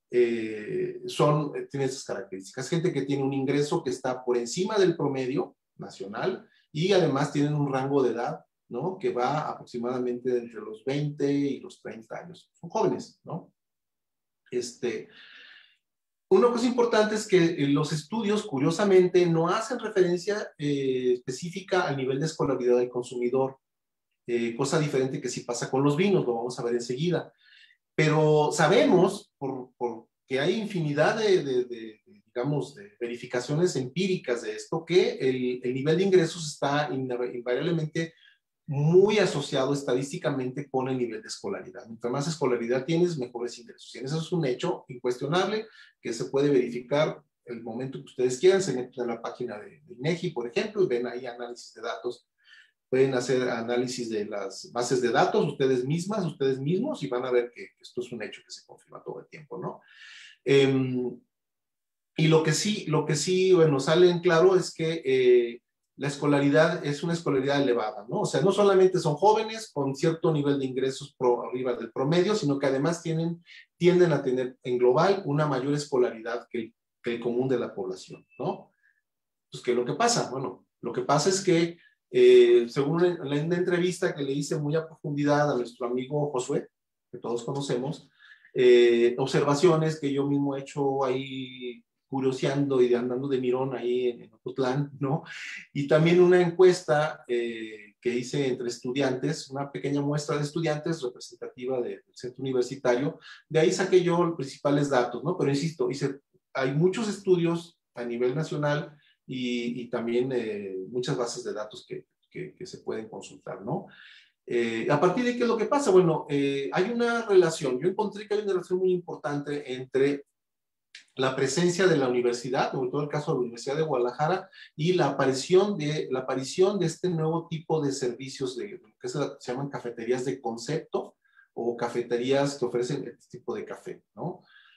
Eh, son, tienen esas características. Gente que tiene un ingreso que está por encima del promedio nacional y además tienen un rango de edad, ¿no? Que va aproximadamente entre los veinte y los treinta años. Son jóvenes, ¿no? Este, una cosa importante es que los estudios, curiosamente, no hacen referencia eh, específica al nivel de escolaridad del consumidor, eh, cosa diferente que sí pasa con los vinos, lo vamos a ver enseguida. Pero sabemos, por, por que hay infinidad de, de, de, digamos, de verificaciones empíricas de esto, que el, el nivel de ingresos está invariablemente muy asociado estadísticamente con el nivel de escolaridad. Mientras más escolaridad tienes, mejores ingresos. Y eso es un hecho incuestionable que se puede verificar el momento que ustedes quieran. Se meten a la página de, de INEGI, por ejemplo, y ven ahí análisis de datos. Pueden hacer análisis de las bases de datos ustedes mismas, ustedes mismos, y van a ver que esto es un hecho que se confirma todo el tiempo, ¿no? Eh, y lo que sí, lo que sí, bueno, sale en claro es que eh, la escolaridad es una escolaridad elevada, ¿no? O sea, no solamente son jóvenes con cierto nivel de ingresos por arriba del promedio, sino que además tienen, tienden a tener en global una mayor escolaridad que el, que el común de la población, ¿no? Pues, ¿qué es lo que pasa? Bueno, lo que pasa es que Eh, según la, la entrevista que le hice muy a profundidad a nuestro amigo Josué, que todos conocemos, eh, observaciones que yo mismo he hecho ahí curioseando y andando de mirón ahí en, en Ocotlán, ¿no? Y también una encuesta eh, que hice entre estudiantes, una pequeña muestra de estudiantes representativa de, del centro universitario. De ahí saqué yo los principales datos, ¿no? Pero insisto, hice, hay muchos estudios a nivel nacional Y, y también eh, muchas bases de datos que, que, que se pueden consultar, ¿no? Eh, a partir de qué es lo que pasa, bueno, eh, hay una relación, yo encontré que hay una relación muy importante entre la presencia de la universidad, sobre todo el caso de la Universidad de Guadalajara, y la aparición de, la aparición de este nuevo tipo de servicios, de, que se llaman cafeterías de concepto, o cafeterías que ofrecen este tipo de café, ¿no?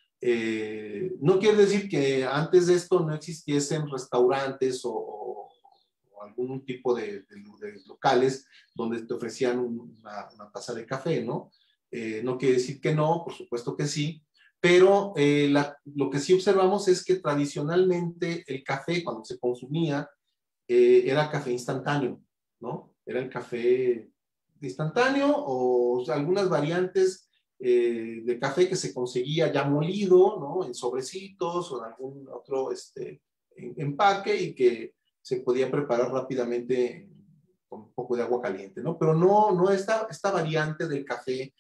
Eh, no quiere decir que antes de esto no existiesen restaurantes o, o, o algún tipo de, de, de locales donde te ofrecían una, una taza de café, ¿no? Eh, no quiere decir que no, por supuesto que sí, pero eh, la, lo que sí observamos es que tradicionalmente el café cuando se consumía eh, era café instantáneo, ¿no? Era el café instantáneo o, o sea, algunas variantes Eh, de café que se conseguía ya molido, ¿no? En sobrecitos o en algún otro este, en, empaque y que se podía preparar rápidamente con un poco de agua caliente, ¿no? Pero no, no esta, esta variante del café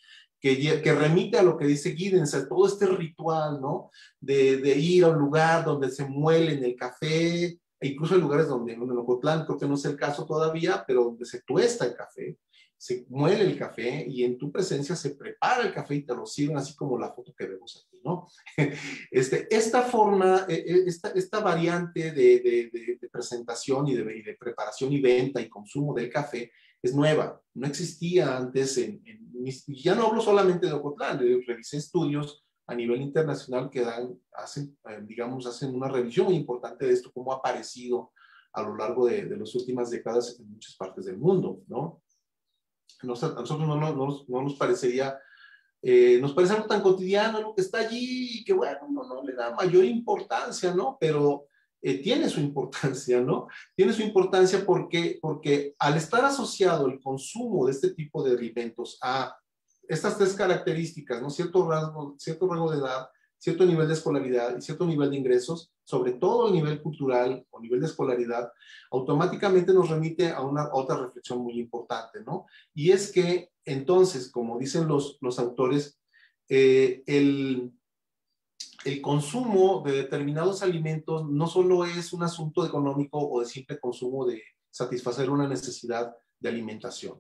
que, que remite a lo que dice Giddens, a todo este ritual, ¿no? De, de ir a un lugar donde se muele en el café, e incluso hay lugares donde, en Ocotlán, creo que no es el caso todavía, pero donde se tuesta el café, se muele el café y en tu presencia se prepara el café y te lo sirven, así como la foto que vemos aquí, ¿no? Este, esta forma, esta, esta variante de, de, de, de presentación y de, y de preparación y venta y consumo del café es nueva, no existía antes, en, en, y ya no hablo solamente de Ocotlán, revisé estudios a nivel internacional que dan, hacen, digamos, hacen una revisión muy importante de esto, cómo ha aparecido a lo largo de, de las últimas décadas en muchas partes del mundo, ¿no? A nosotros no, no, no, no nos parecería, eh, nos parece algo tan cotidiano, algo que está allí y que, bueno, no, no le da mayor importancia, ¿no? Pero eh, tiene su importancia, ¿no? Tiene su importancia porque, porque al estar asociado el consumo de este tipo de alimentos a estas tres características, ¿no? Cierto rasgo, cierto rango de edad, cierto nivel de escolaridad y cierto nivel de ingresos, sobre todo el nivel cultural o nivel de escolaridad, automáticamente nos remite a una otra reflexión muy importante, ¿no? Y es que entonces, como dicen los, los autores, eh, el, el consumo de determinados alimentos no solo es un asunto económico o de simple consumo de satisfacer una necesidad de alimentación.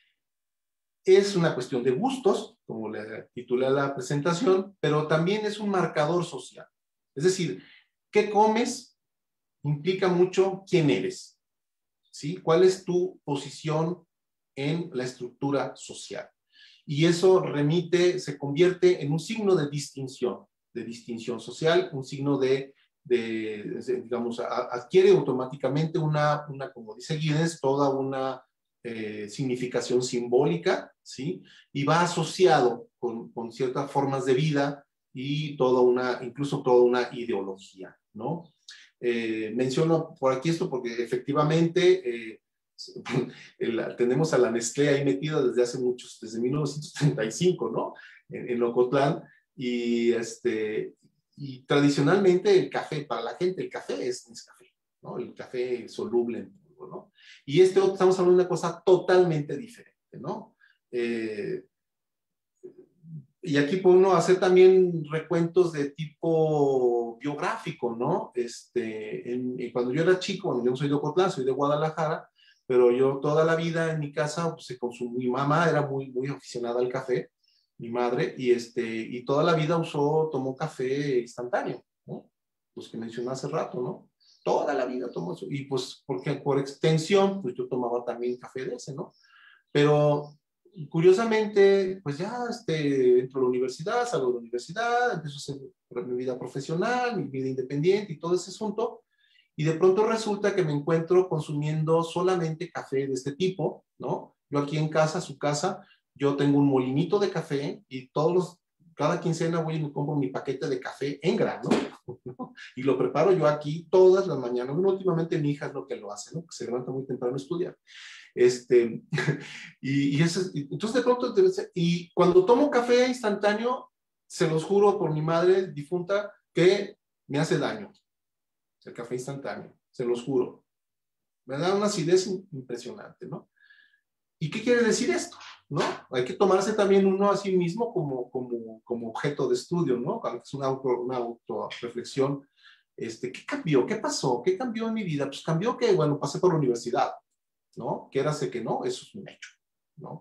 Es una cuestión de gustos, como le titulé la presentación, pero también es un marcador social. Es decir, ¿qué comes? Implica mucho quién eres, ¿sí? ¿Cuál es tu posición en la estructura social? Y eso remite, se convierte en un signo de distinción, de distinción social, un signo de, de, de digamos, a, adquiere automáticamente una, una, como dice Giddens, toda una eh, significación simbólica, ¿sí? Y va asociado con, con ciertas formas de vida y toda una, incluso toda una ideología, ¿no? Eh, menciono por aquí esto porque efectivamente eh, el, tenemos a la Nestlé ahí metida desde hace muchos, desde mil novecientos treinta y cinco, ¿no? En, en Ocotlán, y, este, y tradicionalmente el café, para la gente el café es Nescafé, ¿no? El café soluble en polvo, ¿no? Y este otro, estamos hablando de una cosa totalmente diferente, ¿no? Eh, Y aquí puede uno hacer también recuentos de tipo biográfico, ¿no? Este, en, y cuando yo era chico, bueno, yo no soy de Ocotlán, soy de Guadalajara, pero yo toda la vida en mi casa pues, se consumía, mi mamá era muy, muy aficionada al café, mi madre, y, este, y toda la vida usó, tomó café instantáneo, ¿no? Los que mencioné hace rato, ¿no? Toda la vida tomó eso, y pues porque por extensión, pues yo tomaba también café de ese, ¿no? Pero curiosamente, pues ya este, entro a la universidad, salgo de la universidad, empiezo a hacer mi vida profesional, mi vida independiente y todo ese asunto, y de pronto resulta que me encuentro consumiendo solamente café de este tipo, ¿no? Yo aquí en casa, su casa, yo tengo un molinito de café y todos los, cada quincena voy y me compro mi paquete de café en grano, ¿no? Y lo preparo yo aquí todas las mañanas. Bueno, últimamente mi hija es lo que lo hace, ¿no? Que se levanta muy temprano a estudiar. Este, y, y eso, entonces de pronto, y cuando tomo café instantáneo, se los juro por mi madre difunta que me hace daño. El café instantáneo, se los juro. Me da una acidez impresionante, ¿no? ¿Y qué quiere decir esto? ¿No? Hay que tomarse también uno a sí mismo como, como, como objeto de estudio, ¿no? Es una, auto, una autorreflexión. Este, ¿qué cambió? ¿Qué pasó? ¿Qué cambió en mi vida? Pues cambió que, bueno, pasé por la universidad, ¿no? Quérase que no, eso es un hecho, ¿no?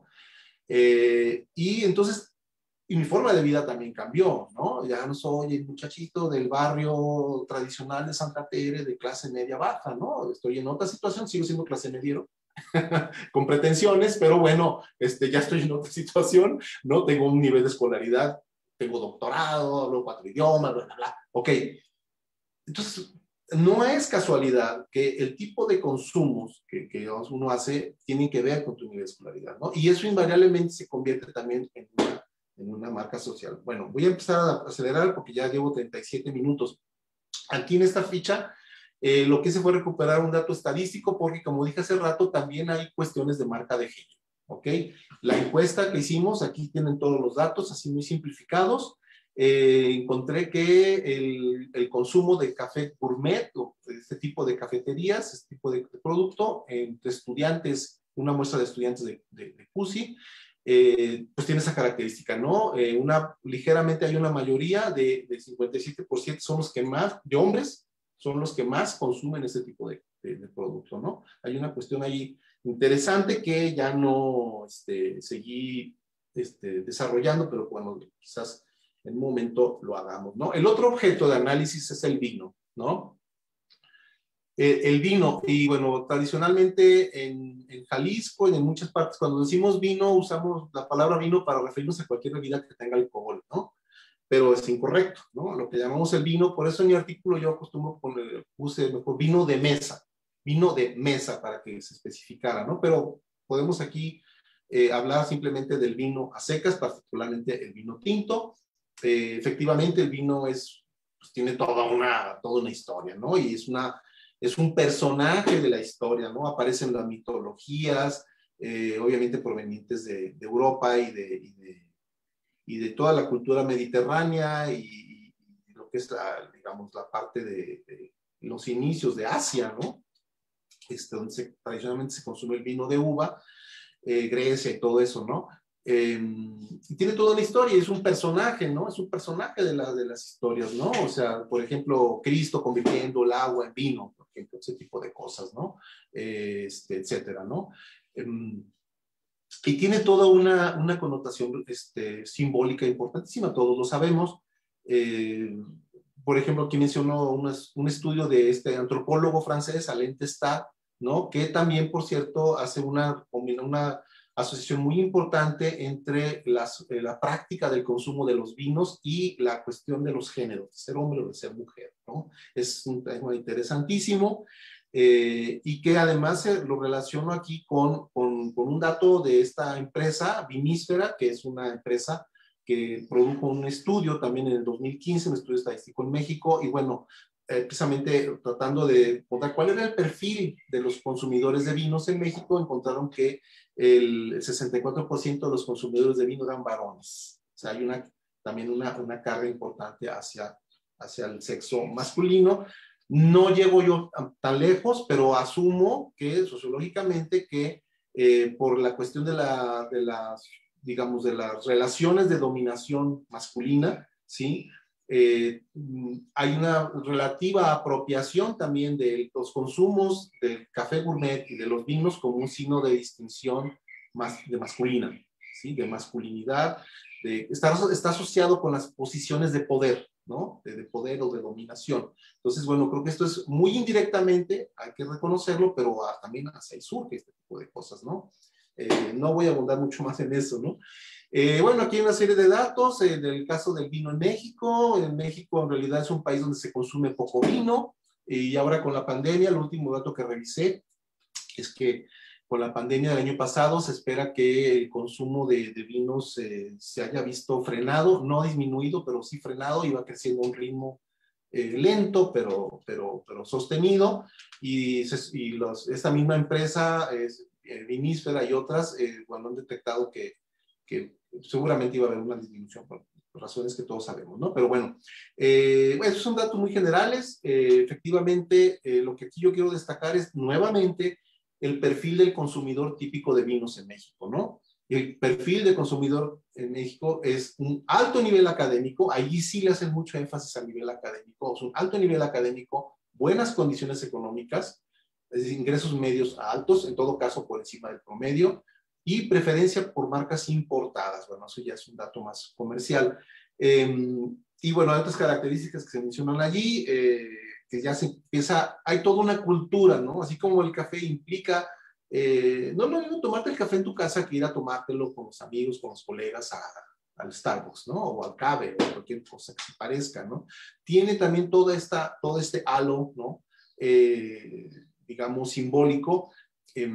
Eh, y entonces, y mi forma de vida también cambió, ¿no? Ya no soy el muchachito del barrio tradicional de Santa Tere de clase media baja, ¿no? Estoy en otra situación, sigo siendo clase mediero, con pretensiones, pero bueno, este, ya estoy en otra situación, ¿no? Tengo un nivel de escolaridad, tengo doctorado, hablo cuatro idiomas, bla, bla, bla. Ok. Entonces, no es casualidad que el tipo de consumos que, que uno hace tienen que ver con tu nivel de escolaridad, ¿no? Y eso invariablemente se convierte también en una, en una marca social. Bueno, voy a empezar a acelerar porque ya llevo treinta y siete minutos. Aquí en esta ficha, eh, lo que hice fue recuperar un dato estadístico porque, como dije hace rato, también hay cuestiones de marca de género, ¿ok? La encuesta que hicimos, aquí tienen todos los datos, así muy simplificados. Eh, encontré que el, el consumo de café gourmet, o este tipo de cafeterías, este tipo de, de producto, entre estudiantes, una muestra de estudiantes de, de, de P U S I, eh, pues tiene esa característica, ¿no? Eh, una, ligeramente hay una mayoría de, de cincuenta y siete por ciento son los que más, de hombres, son los que más consumen este tipo de, de, de producto, ¿no? Hay una cuestión ahí interesante que ya no este, seguí este, desarrollando, pero bueno, quizás en un momento lo hagamos, ¿no? El otro objeto de análisis es el vino, ¿no? Eh, el vino, y bueno, tradicionalmente en, en Jalisco y en muchas partes, cuando decimos vino, usamos la palabra vino para referirnos a cualquier bebida que tenga alcohol, ¿no? Pero es incorrecto, ¿no? Lo que llamamos el vino, por eso en mi artículo yo acostumbro poner, puse mejor vino de mesa, vino de mesa para que se especificara, ¿no? Pero podemos aquí eh, hablar simplemente del vino a secas, particularmente el vino tinto. Eh, efectivamente, el vino es, pues, tiene toda una, toda una historia, ¿no? Y es una es un personaje de la historia, ¿no? Aparecen las mitologías, eh, obviamente provenientes de, de Europa y de, y, de, y de toda la cultura mediterránea y, y lo que es, la, digamos, la parte de, de los inicios de Asia, ¿no? Este, donde se, tradicionalmente se consume el vino de uva, eh, Grecia y todo eso, ¿no? Eh, y tiene toda una historia, es un personaje, ¿no? Es un personaje de, la, de las historias, ¿no? O sea, por ejemplo, Cristo convirtiendo el agua en vino, por ejemplo, ese tipo de cosas, ¿no? Eh, este, etcétera, ¿no? Eh, y tiene toda una, una connotación este, simbólica importantísima, todos lo sabemos. Eh, por ejemplo, aquí mencionó un, un estudio de este antropólogo francés, Alain Testat, ¿no? Que también, por cierto, hace una, una asociación muy importante entre las, eh, la práctica del consumo de los vinos y la cuestión de los géneros, de ser hombre o de ser mujer, ¿no? Es un tema interesantísimo eh, y que además eh, lo relaciono aquí con, con, con un dato de esta empresa, Vinísfera, que es una empresa que produjo un estudio también en el dos mil quince, un estudio estadístico en México, y bueno, eh, precisamente tratando de encontrar cuál era el perfil de los consumidores de vinos en México, encontraron que el sesenta y cuatro por ciento de los consumidores de vino eran varones. O sea, hay una, también una, una carga importante hacia, hacia el sexo masculino. No llego yo tan lejos, pero asumo que sociológicamente que eh, por la cuestión de, la, de las, digamos, de las relaciones de dominación masculina, ¿sí? Eh, hay una relativa apropiación también de los consumos del café gourmet y de los vinos como un signo de distinción más, de masculina, ¿sí? De masculinidad, de, está, está asociado con las posiciones de poder, ¿no? De, de poder o de dominación. Entonces, bueno, creo que esto es muy indirectamente, hay que reconocerlo, pero ah, también así surge este tipo de cosas, ¿no? Eh, no voy a abundar mucho más en eso, ¿no? Eh, bueno, aquí hay una serie de datos eh, del caso del vino en México. En México en realidad es un país donde se consume poco vino y ahora con la pandemia, el último dato que revisé es que con la pandemia del año pasado se espera que el consumo de, de vinos eh, se haya visto frenado, no disminuido, pero sí frenado, iba creciendo a un ritmo eh, lento, pero, pero, pero sostenido, y, se, y los, esta misma empresa, es, eh, Vinísfera y otras, eh, cuando han detectado que, que seguramente iba a haber una disminución por razones que todos sabemos, ¿no? Pero bueno, eh, esos son datos muy generales. Eh, efectivamente, eh, lo que aquí yo quiero destacar es nuevamente el perfil del consumidor típico de vinos en México, ¿no? El perfil de consumidor en México es un alto nivel académico, allí sí le hacen mucho énfasis al nivel académico, es un alto nivel académico, buenas condiciones económicas, es decir, ingresos medios altos, en todo caso por encima del promedio, y preferencia por marcas importadas. Bueno, eso ya es un dato más comercial. Eh, y bueno, otras características que se mencionan allí, eh, que ya se empieza, hay toda una cultura, ¿no? Así como el café implica, eh, no es lo mismo tomarte el café en tu casa que ir a tomártelo con los amigos, con los colegas a, al Starbucks, ¿no? O al Cabe, o cualquier cosa que se parezca, ¿no? Tiene también toda esta, todo este halo, ¿no? Eh, digamos, simbólico. Eh,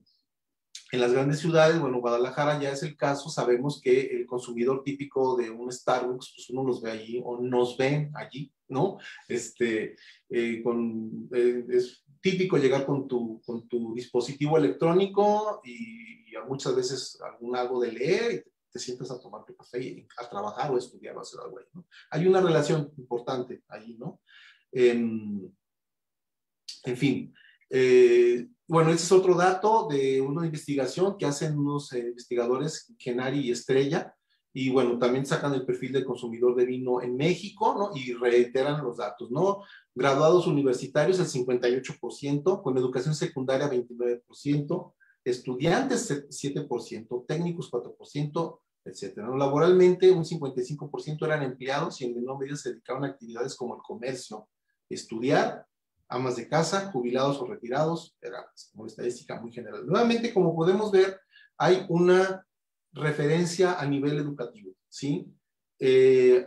En las grandes ciudades, bueno, Guadalajara ya es el caso, sabemos que el consumidor típico de un Starbucks, pues uno los ve allí o nos ven allí, ¿no? Este, eh, con, eh, es típico llegar con tu, con tu dispositivo electrónico y, y muchas veces algún algo de leer y te, te sientas a tomar tu café y a trabajar o a estudiar o a hacer algo ahí, ¿no? Hay una relación importante allí, ¿no? Eh, en fin. Eh, bueno, ese es otro dato de una investigación que hacen unos eh, investigadores, Genari y Estrella, y bueno, también sacan el perfil del consumidor de vino en México, ¿no? Y reiteran los datos, ¿no? Graduados universitarios, el cincuenta y ocho por ciento, con educación secundaria, veintinueve por ciento, estudiantes, siete por ciento, técnicos, cuatro por ciento, etcétera, ¿no? Laboralmente, un cincuenta y cinco por ciento eran empleados y en menor medida se dedicaban a actividades como el comercio, estudiar, amas de casa, jubilados o retirados, era una estadística muy general. Nuevamente, como podemos ver, hay una referencia a nivel educativo, ¿sí? Eh,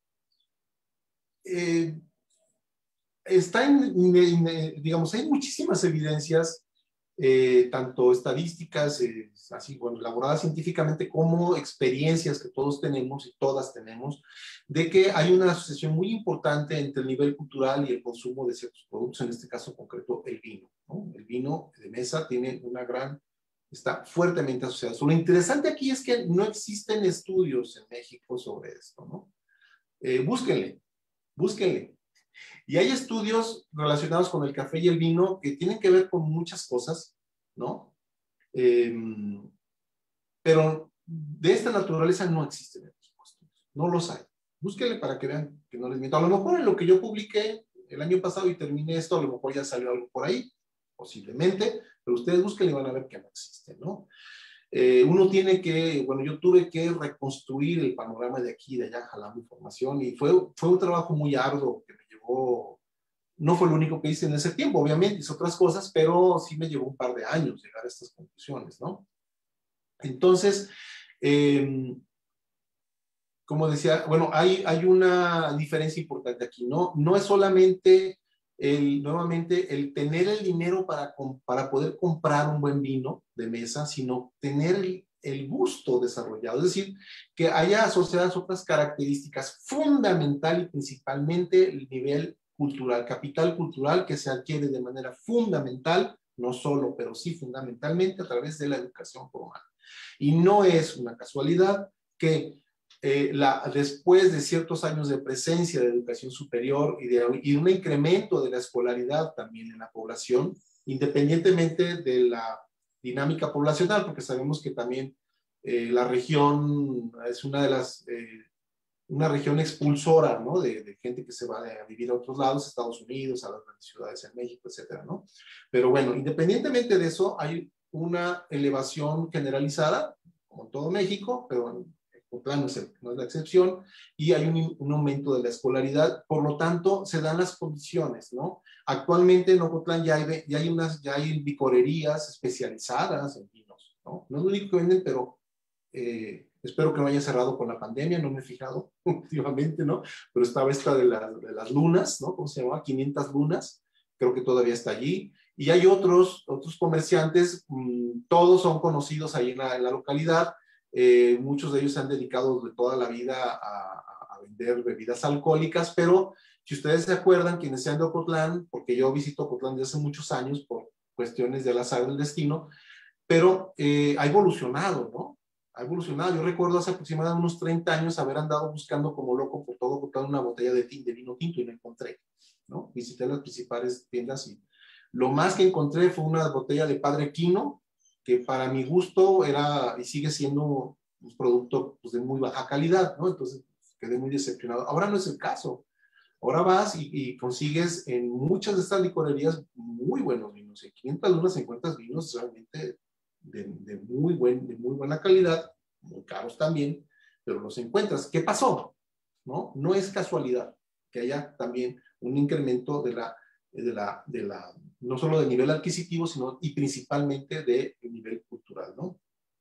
eh, está en, en, digamos, hay muchísimas evidencias, eh, tanto estadísticas, eh, así, bueno, elaboradas científicamente, como experiencias que todos tenemos y todas tenemos, de que hay una asociación muy importante entre el nivel cultural y el consumo de ciertos productos, en este caso concreto el vino, ¿no? El vino de mesa tiene una gran, está fuertemente asociado. Lo interesante aquí es que no existen estudios en México sobre esto, ¿no? Eh, búsquenle, búsquenle. Y hay estudios relacionados con el café y el vino que tienen que ver con muchas cosas, ¿no? Eh, pero de esta naturaleza no existen estos estudios, no los hay. Búsquenle para que vean que no les miento. A lo mejor en lo que yo publiqué el año pasado y terminé esto, a lo mejor ya salió algo por ahí, posiblemente, pero ustedes búsquenle y van a ver que no existe, ¿no? Eh, uno tiene que, bueno, yo tuve que reconstruir el panorama de aquí y de allá, jalando información, y fue, fue un trabajo muy arduo que me llevó, no fue lo único que hice en ese tiempo, obviamente, hice otras cosas, pero sí me llevó un par de años llegar a estas conclusiones, ¿no? Entonces, eh, como decía, bueno, hay, hay una diferencia importante aquí, ¿no? No es solamente, el, nuevamente, el tener el dinero para, para poder comprar un buen vino de mesa, sino tener el, el gusto desarrollado. Es decir, que haya asociadas otras características, fundamental y principalmente el nivel cultural, capital cultural que se adquiere de manera fundamental, no solo, pero sí fundamentalmente a través de la educación formal. Y no es una casualidad que Eh, la, después de ciertos años de presencia de educación superior y de, y de un incremento de la escolaridad también en la población, independientemente de la dinámica poblacional, porque sabemos que también eh, la región es una de las, eh, una región expulsora, ¿no? De, de gente que se va a vivir a otros lados, Estados Unidos, a las grandes ciudades en México, etcétera, ¿no? Pero bueno, independientemente de eso, hay una elevación generalizada, como en todo México, pero Ocotlán no es, el, no es la excepción, y hay un, un aumento de la escolaridad, por lo tanto, se dan las condiciones, ¿no? Actualmente en Ocotlán ya hay, ya hay, unas, ya hay licorerías especializadas en vinos, ¿no? No es lo único que venden, pero eh, espero que no haya cerrado con la pandemia, no me he fijado últimamente, ¿no? Pero estaba esta de, la, de las lunas, ¿no? ¿Cómo se llama? quinientas lunas, creo que todavía está allí. Y hay otros, otros comerciantes, mmm, todos son conocidos ahí en la, en la localidad. Eh, muchos de ellos se han dedicado de toda la vida a, a vender bebidas alcohólicas, pero si ustedes se acuerdan, quienes sean de Ocotlán, porque yo visito Ocotlán desde hace muchos años por cuestiones del azar del destino, pero eh, ha evolucionado, ¿no? Ha evolucionado. Yo recuerdo hace aproximadamente unos treinta años haber andado buscando como loco por todo Ocotlán una botella de, de vino tinto y no encontré, ¿no? Visité las principales tiendas y lo más que encontré fue una botella de Padre Quino, que para mi gusto era y sigue siendo un producto pues, de muy baja calidad, ¿no? Entonces quedé muy decepcionado. Ahora no es el caso. Ahora vas y, y consigues en muchas de estas licorerías muy buenos vinos. En quinientas lunas encuentras vinos realmente de, de, muy buen, de muy buena calidad, muy caros también, pero los encuentras. ¿Qué pasó? ¿No? No es casualidad que haya también un incremento de la, de la, de la no solo de nivel adquisitivo, sino y principalmente de nivel cultural, ¿no?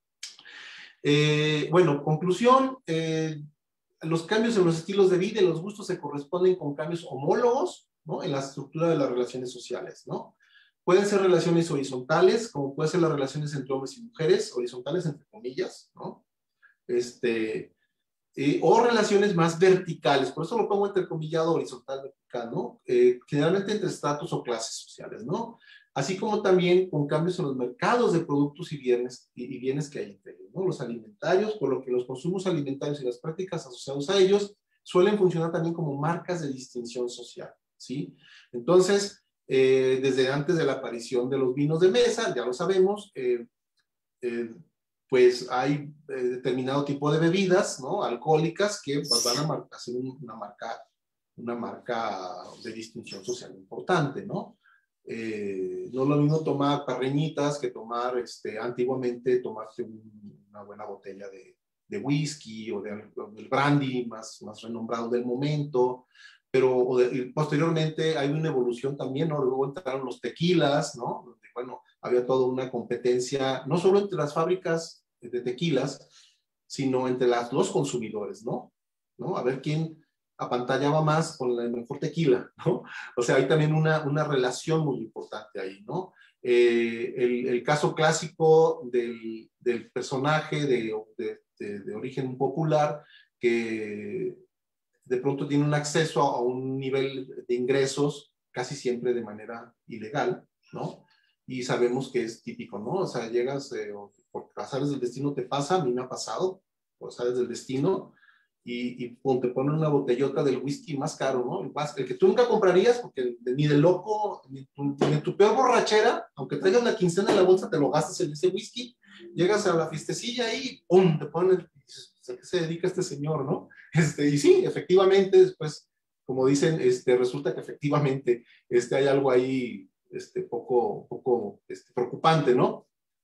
Eh, bueno, conclusión, eh, los cambios en los estilos de vida y los gustos se corresponden con cambios homólogos, ¿no? En la estructura de las relaciones sociales, ¿no? Pueden ser relaciones horizontales, como pueden ser las relaciones entre hombres y mujeres, horizontales entre comillas, ¿no? Este, eh, o relaciones más verticales, por eso lo pongo entre comillado horizontal, vertical, ¿no? Eh, generalmente entre estratos o clases sociales, ¿no? Así como también con cambios en los mercados de productos y bienes, y, y bienes que hay entre ellos, ¿no? Los alimentarios, por lo que los consumos alimentarios y las prácticas asociadas a ellos suelen funcionar también como marcas de distinción social, ¿sí? Entonces, eh, desde antes de la aparición de los vinos de mesa, ya lo sabemos, eh, eh, pues hay eh, determinado tipo de bebidas, ¿no? Alcohólicas que pues, van a mar- hacer una marca, una marca de distinción social importante, ¿no? Eh, no es lo mismo tomar parreñitas que tomar, este, antiguamente, tomarse un, una buena botella de, de whisky o, de, o del brandy más, más renombrado del momento, pero o de, posteriormente hay una evolución también, ¿no? Luego entraron los tequilas, ¿no? Donde, bueno, había toda una competencia, no solo entre las fábricas de tequilas, sino entre las, los consumidores, ¿no? ¿no? A ver quién apantallaba más con la mejor tequila, ¿no? O sea, hay también una, una relación muy importante ahí, ¿no? Eh, el, el caso clásico del, del personaje de, de, de, de origen popular que de pronto tiene un acceso a un nivel de ingresos casi siempre de manera ilegal, ¿no? Y sabemos que es típico, ¿no? O sea, llegas, eh, por azares del destino te pasa, a mí me ha pasado, por azares del destino, y, y pum, te ponen una botellota del whisky más caro, ¿no? El, más, el que tú nunca comprarías, porque ni de loco, ni tu, ni tu peor borrachera, aunque traigas la quincena en la bolsa, te lo gastas en ese whisky, llegas a la fiestecilla y ¡pum! Te ponen, ¿a qué se dedica este señor, no? Este, y sí, efectivamente, después, como dicen, este, resulta que efectivamente este, hay algo ahí este, poco, poco este, preocupante, ¿no?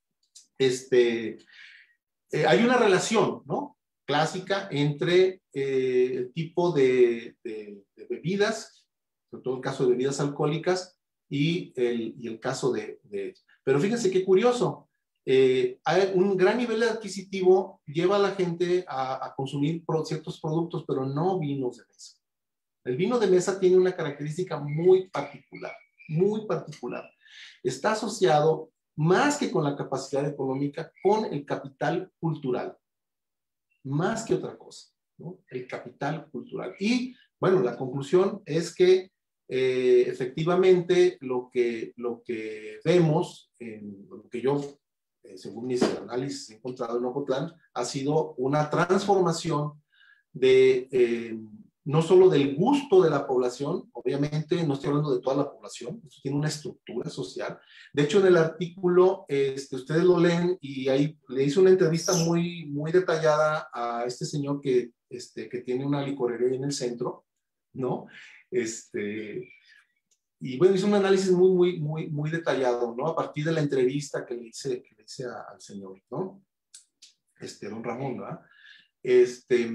Este, eh, hay una relación, ¿no? Clásica entre eh, el tipo de, de, de bebidas, sobre todo el caso de bebidas alcohólicas, y el, y el caso de, de... Pero fíjense qué curioso, eh, hay un gran nivel adquisitivo lleva a la gente a, a consumir pro, ciertos productos, pero no vinos de mesa. El vino de mesa tiene una característica muy particular, muy particular. Está asociado más que con la capacidad económica, con el capital cultural, más que otra cosa, ¿no? El capital cultural. Y bueno, la conclusión es que eh, efectivamente lo que, lo que vemos, en lo que yo, eh, según mis análisis he encontrado en Ocotlán, ha sido una transformación de... Eh, no solo del gusto de la población, obviamente no estoy hablando de toda la población, esto tiene una estructura social. De hecho, en el artículo, este, ustedes lo leen y ahí le hice una entrevista muy, muy detallada a este señor que, este, que tiene una licorería en el centro, ¿no? Este, y bueno, hice un análisis muy, muy, muy, muy detallado, ¿no? A partir de la entrevista que le hice, que le hice a, al señor, ¿no? Este, don Ramón, ¿verdad? Este...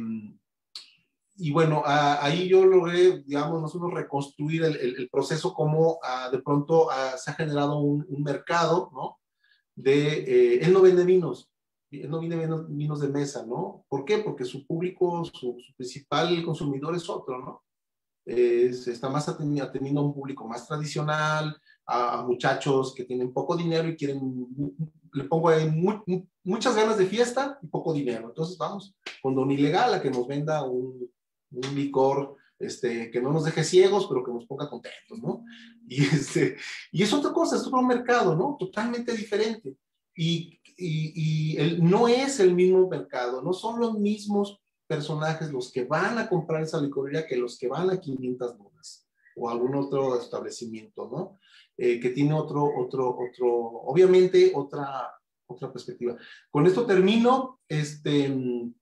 Y bueno, a, ahí yo logré, digamos, nosotros reconstruir el, el, el proceso como a, de pronto a, se ha generado un, un mercado, ¿no? De, eh, él no vende vinos, él no vende vinos, vinos de mesa, ¿no? ¿Por qué? Porque su público, su, su principal consumidor es otro, ¿no? Eh, se está más atendiendo, atendiendo a un público más tradicional, a, a muchachos que tienen poco dinero y quieren, le pongo ahí mu, muchas ganas de fiesta y poco dinero. Entonces vamos con don ilegal a que nos venda un un licor este, que no nos deje ciegos, pero que nos ponga contentos, ¿no? Y, este, y es otra cosa, es otro mercado, ¿no? Totalmente diferente. Y, y, y el, no es el mismo mercado, no son los mismos personajes los que van a comprar esa licorería que los que van a quinientas bodas o algún otro establecimiento, ¿no? Eh, que tiene otro, otro, otro, obviamente otra, otra perspectiva. Con esto termino, este...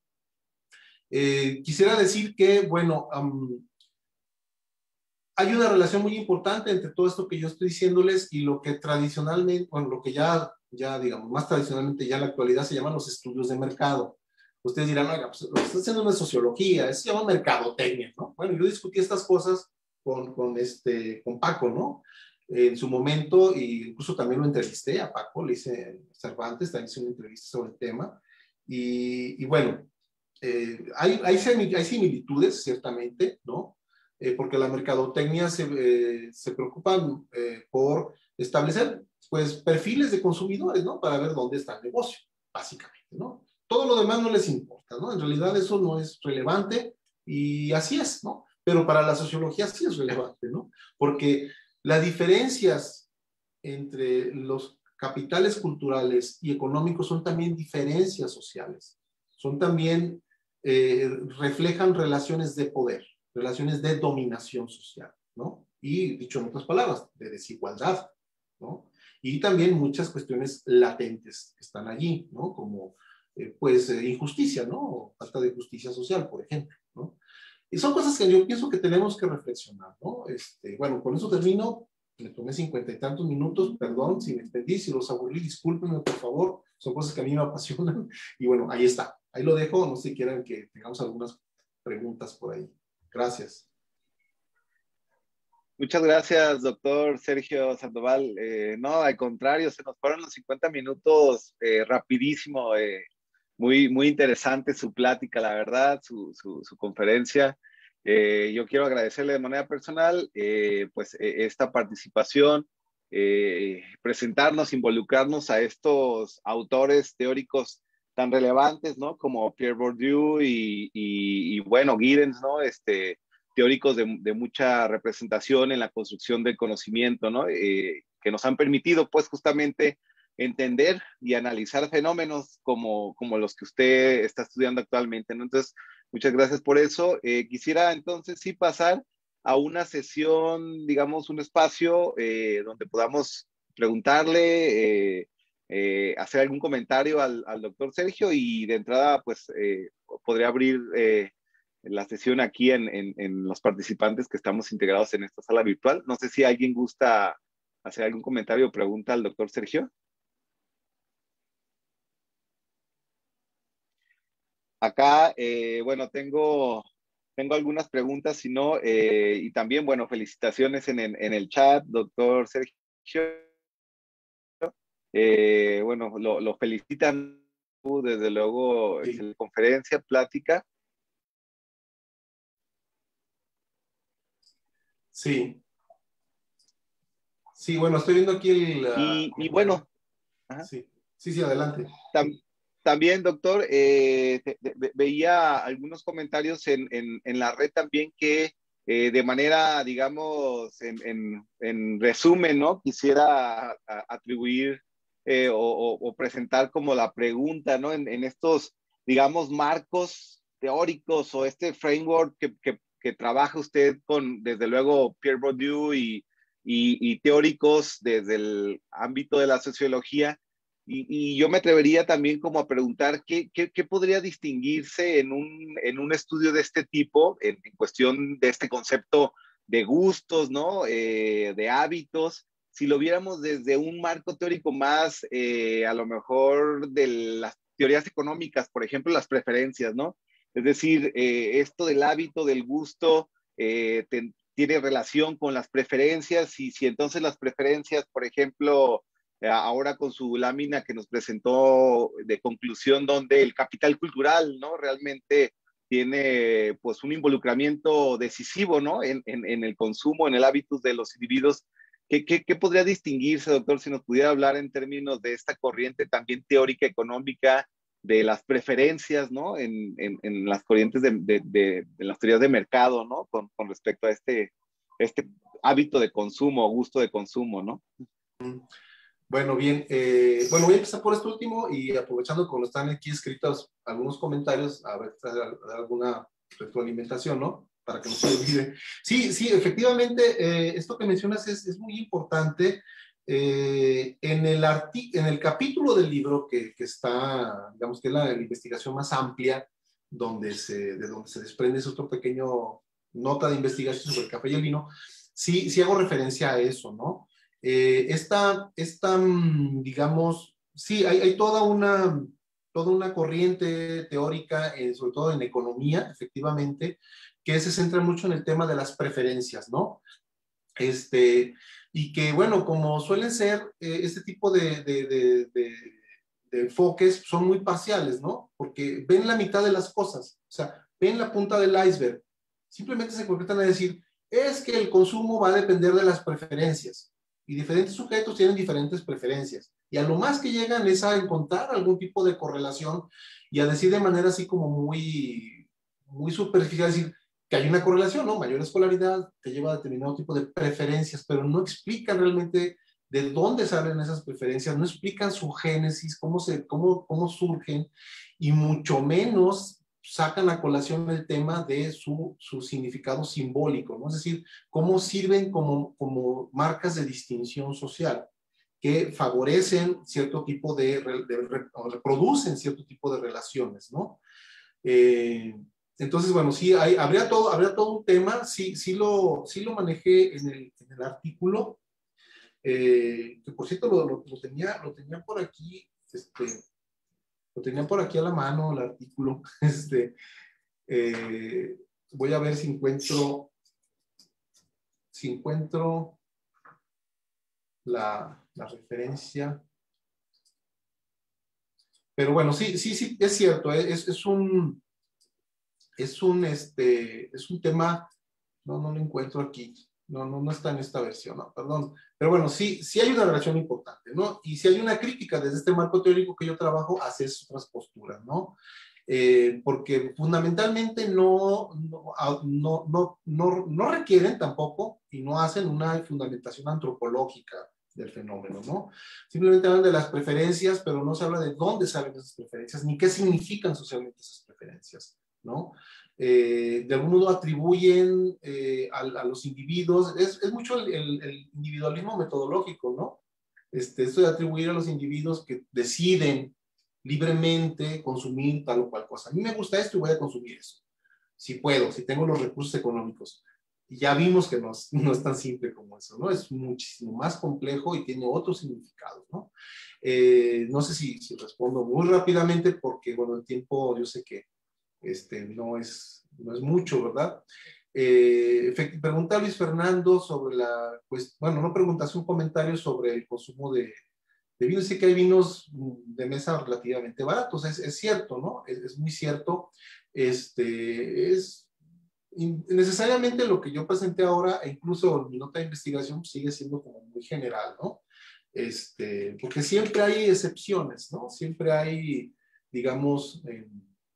Eh, quisiera decir que, bueno, um, hay una relación muy importante entre todo esto que yo estoy diciéndoles y lo que tradicionalmente, bueno, lo que ya, ya digamos, más tradicionalmente ya en la actualidad se llaman los estudios de mercado. Ustedes dirán, oiga, pues lo que está haciendo no es sociología, eso se llama mercadotecnia, ¿no? Bueno, yo discutí estas cosas con, con, este, con Paco, ¿no? Eh, en su momento, e incluso también lo entrevisté a Paco, le hice Cervantes, también hice una entrevista sobre el tema. Y, y bueno, Eh, hay, hay, hay similitudes, ciertamente, ¿no? Eh, porque la mercadotecnia se, eh, se preocupan eh, por establecer, pues, perfiles de consumidores, ¿no? Para ver dónde está el negocio, básicamente, ¿no? Todo lo demás no les importa, ¿no? En realidad eso no es relevante y así es, ¿no? Pero para la sociología sí es relevante, ¿no? Porque las diferencias entre los capitales culturales y económicos son también diferencias sociales, son también Eh, reflejan relaciones de poder, relaciones de dominación social, ¿no? y, dicho en otras palabras, de desigualdad, ¿no? Y también muchas cuestiones latentes que están allí, ¿no? Como, eh, pues, eh, injusticia, ¿no? Falta de justicia social, por ejemplo, ¿no? Y son cosas que yo pienso que tenemos que reflexionar, ¿no? Este, bueno, con eso termino. Me tomé cincuenta y tantos minutos, perdón si me extendí, si los aburrí, discúlpenme, por favor. Son cosas que a mí me apasionan. Y bueno, ahí está. Ahí lo dejo. No sé si quieran que tengamos algunas preguntas por ahí. Gracias. Muchas gracias, doctor Sergio Sandoval. Eh, no, al contrario, se nos fueron los cincuenta minutos eh, rapidísimo. Eh, muy, muy interesante su plática, la verdad, su, su, su conferencia. Eh, yo quiero agradecerle de manera personal eh, pues, eh, esta participación, eh, presentarnos, involucrarnos a estos autores teóricos tan relevantes, ¿no? Como Pierre Bourdieu y, y, y bueno, Giddens, ¿no? Este, teóricos de, de, mucha representación en la construcción del conocimiento, ¿no? Eh, que nos han permitido, pues, justamente entender y analizar fenómenos como, como los que usted está estudiando actualmente, ¿no? Entonces, muchas gracias por eso. Eh, quisiera entonces sí pasar a una sesión, digamos, un espacio eh, donde podamos preguntarle, eh, eh, hacer algún comentario al, al doctor Sergio y de entrada, pues, eh, podría abrir eh, la sesión aquí en, en, en los participantes que estamos integrados en esta sala virtual. No sé si alguien gusta hacer algún comentario o pregunta al doctor Sergio. Acá, eh, bueno, tengo, tengo algunas preguntas, si no, eh, y también, bueno, felicitaciones en, en, en el chat, doctor Sergio. Eh, bueno, lo, lo felicitan, desde luego, Sí. en conferencia, plática. Sí. Sí, bueno, estoy viendo aquí el... Uh, y, y bueno, sí. sí, sí, adelante. Tam, también, doctor, eh, te, te, veía algunos comentarios en, en, en la red también que eh, de manera, digamos, en, en, en resumen, ¿no? Quisiera a, a atribuir eh, o, o, presentar como la pregunta, ¿no? En, en estos, digamos, marcos teóricos o este framework que, que, que trabaja usted con, desde luego, Pierre Bourdieu y, y, y teóricos desde el ámbito de la sociología. Y, y yo me atrevería también como a preguntar qué, qué, qué podría distinguirse en un, en un estudio de este tipo, en, en cuestión de este concepto de gustos, ¿no? Eh, de hábitos, si lo viéramos desde un marco teórico más, eh, a lo mejor de las teorías económicas, por ejemplo, las preferencias, ¿no? Es decir, eh, esto del hábito, del gusto, eh, te, tiene relación con las preferencias y si entonces las preferencias, por ejemplo, ahora con su lámina que nos presentó de conclusión donde el capital cultural, ¿no? Realmente tiene pues un involucramiento decisivo, ¿no? En, en, en el consumo, en el hábitos de los individuos. ¿Qué, qué, ¿Qué podría distinguirse, doctor, si nos pudiera hablar en términos de esta corriente también teórica económica de las preferencias, ¿no? En, en, en las corrientes de, de, de, de las teorías de mercado, ¿no? Con, con respecto a este, este hábito de consumo, gusto de consumo, ¿no? Bueno, bien, eh, bueno, voy a empezar por esto último y aprovechando como están aquí escritos algunos comentarios, a ver, alguna retroalimentación, ¿no? Para que no se olvide. Sí, sí, efectivamente, eh, esto que mencionas es, es muy importante. Eh, en, el en el capítulo del libro que, que está, digamos que es la, la investigación más amplia, donde se, de donde se desprende ese otro pequeño nota de investigación sobre el café y el vino, sí, sí hago referencia a eso, ¿no? Eh, esta, esta, digamos, sí, hay, hay toda, una, toda una corriente teórica, eh, sobre todo en economía, efectivamente, que se centra mucho en el tema de las preferencias, ¿no? Este, y que, bueno, como suelen ser eh, este tipo de, de, de, de, de enfoques, son muy parciales, ¿no? Porque ven la mitad de las cosas, o sea, ven la punta del iceberg. Simplemente se concretan a decir, es que el consumo va a depender de las preferencias. Y diferentes sujetos tienen diferentes preferencias. Y a lo más que llegan es a encontrar algún tipo de correlación y a decir de manera así como muy, muy superficial, decir que hay una correlación, ¿no? Mayor escolaridad te lleva a determinado tipo de preferencias, pero no explican realmente de dónde salen esas preferencias, no explican su génesis, cómo, se, cómo, cómo surgen, y mucho menos sacan a colación el tema de su, su significado simbólico, ¿no? Es decir, cómo sirven como, como marcas de distinción social que favorecen cierto tipo de, de, de reproducen cierto tipo de relaciones, ¿no? Eh, entonces, bueno, sí, hay, habría, todo, habría todo un tema, sí, sí, lo, sí lo manejé en el, en el artículo, eh, que por cierto lo, lo, lo, tenía, lo tenía por aquí, este, lo tenía por aquí a la mano el artículo, este, eh, voy a ver si encuentro, si encuentro la, la referencia. Pero bueno, sí, sí, sí, es cierto, es, es un, es un, este, es un tema, no, no lo encuentro aquí, no, no, no está en esta versión, no, perdón. Pero bueno, sí, sí hay una relación importante, ¿no? Y sí hay una crítica desde este marco teórico que yo trabajo hacia esas otras posturas, ¿no? Eh, porque fundamentalmente no, no, no, no, no, no requieren tampoco y no hacen una fundamentación antropológica del fenómeno, ¿no? Simplemente hablan de las preferencias, pero no se habla de dónde salen esas preferencias, ni qué significan socialmente esas preferencias, ¿no? Eh, de algún modo atribuyen eh, a, a los individuos, es, es mucho el, el, el individualismo metodológico, ¿no? Este, esto de atribuir a los individuos que deciden libremente consumir tal o cual cosa. A mí me gusta esto y voy a consumir eso. Si puedo, si tengo los recursos económicos. Y ya vimos que no, no es tan simple como eso, ¿no? Es muchísimo más complejo y tiene otros significados, ¿no? Eh, no sé si, si respondo muy rápidamente porque, bueno, el tiempo yo sé que este, no, es, no es mucho, ¿verdad? Eh, pregunta Luis Fernando sobre la, pues, bueno, no pregunta, hace un comentario sobre el consumo de, de vinos. Dice que hay vinos de mesa relativamente baratos, es, es cierto, ¿no? Es, es muy cierto. Este, es necesariamente lo que yo presenté ahora, e incluso mi nota de investigación, sigue siendo como muy general, ¿no? Este, porque siempre hay excepciones, ¿no? Siempre hay, digamos, eh,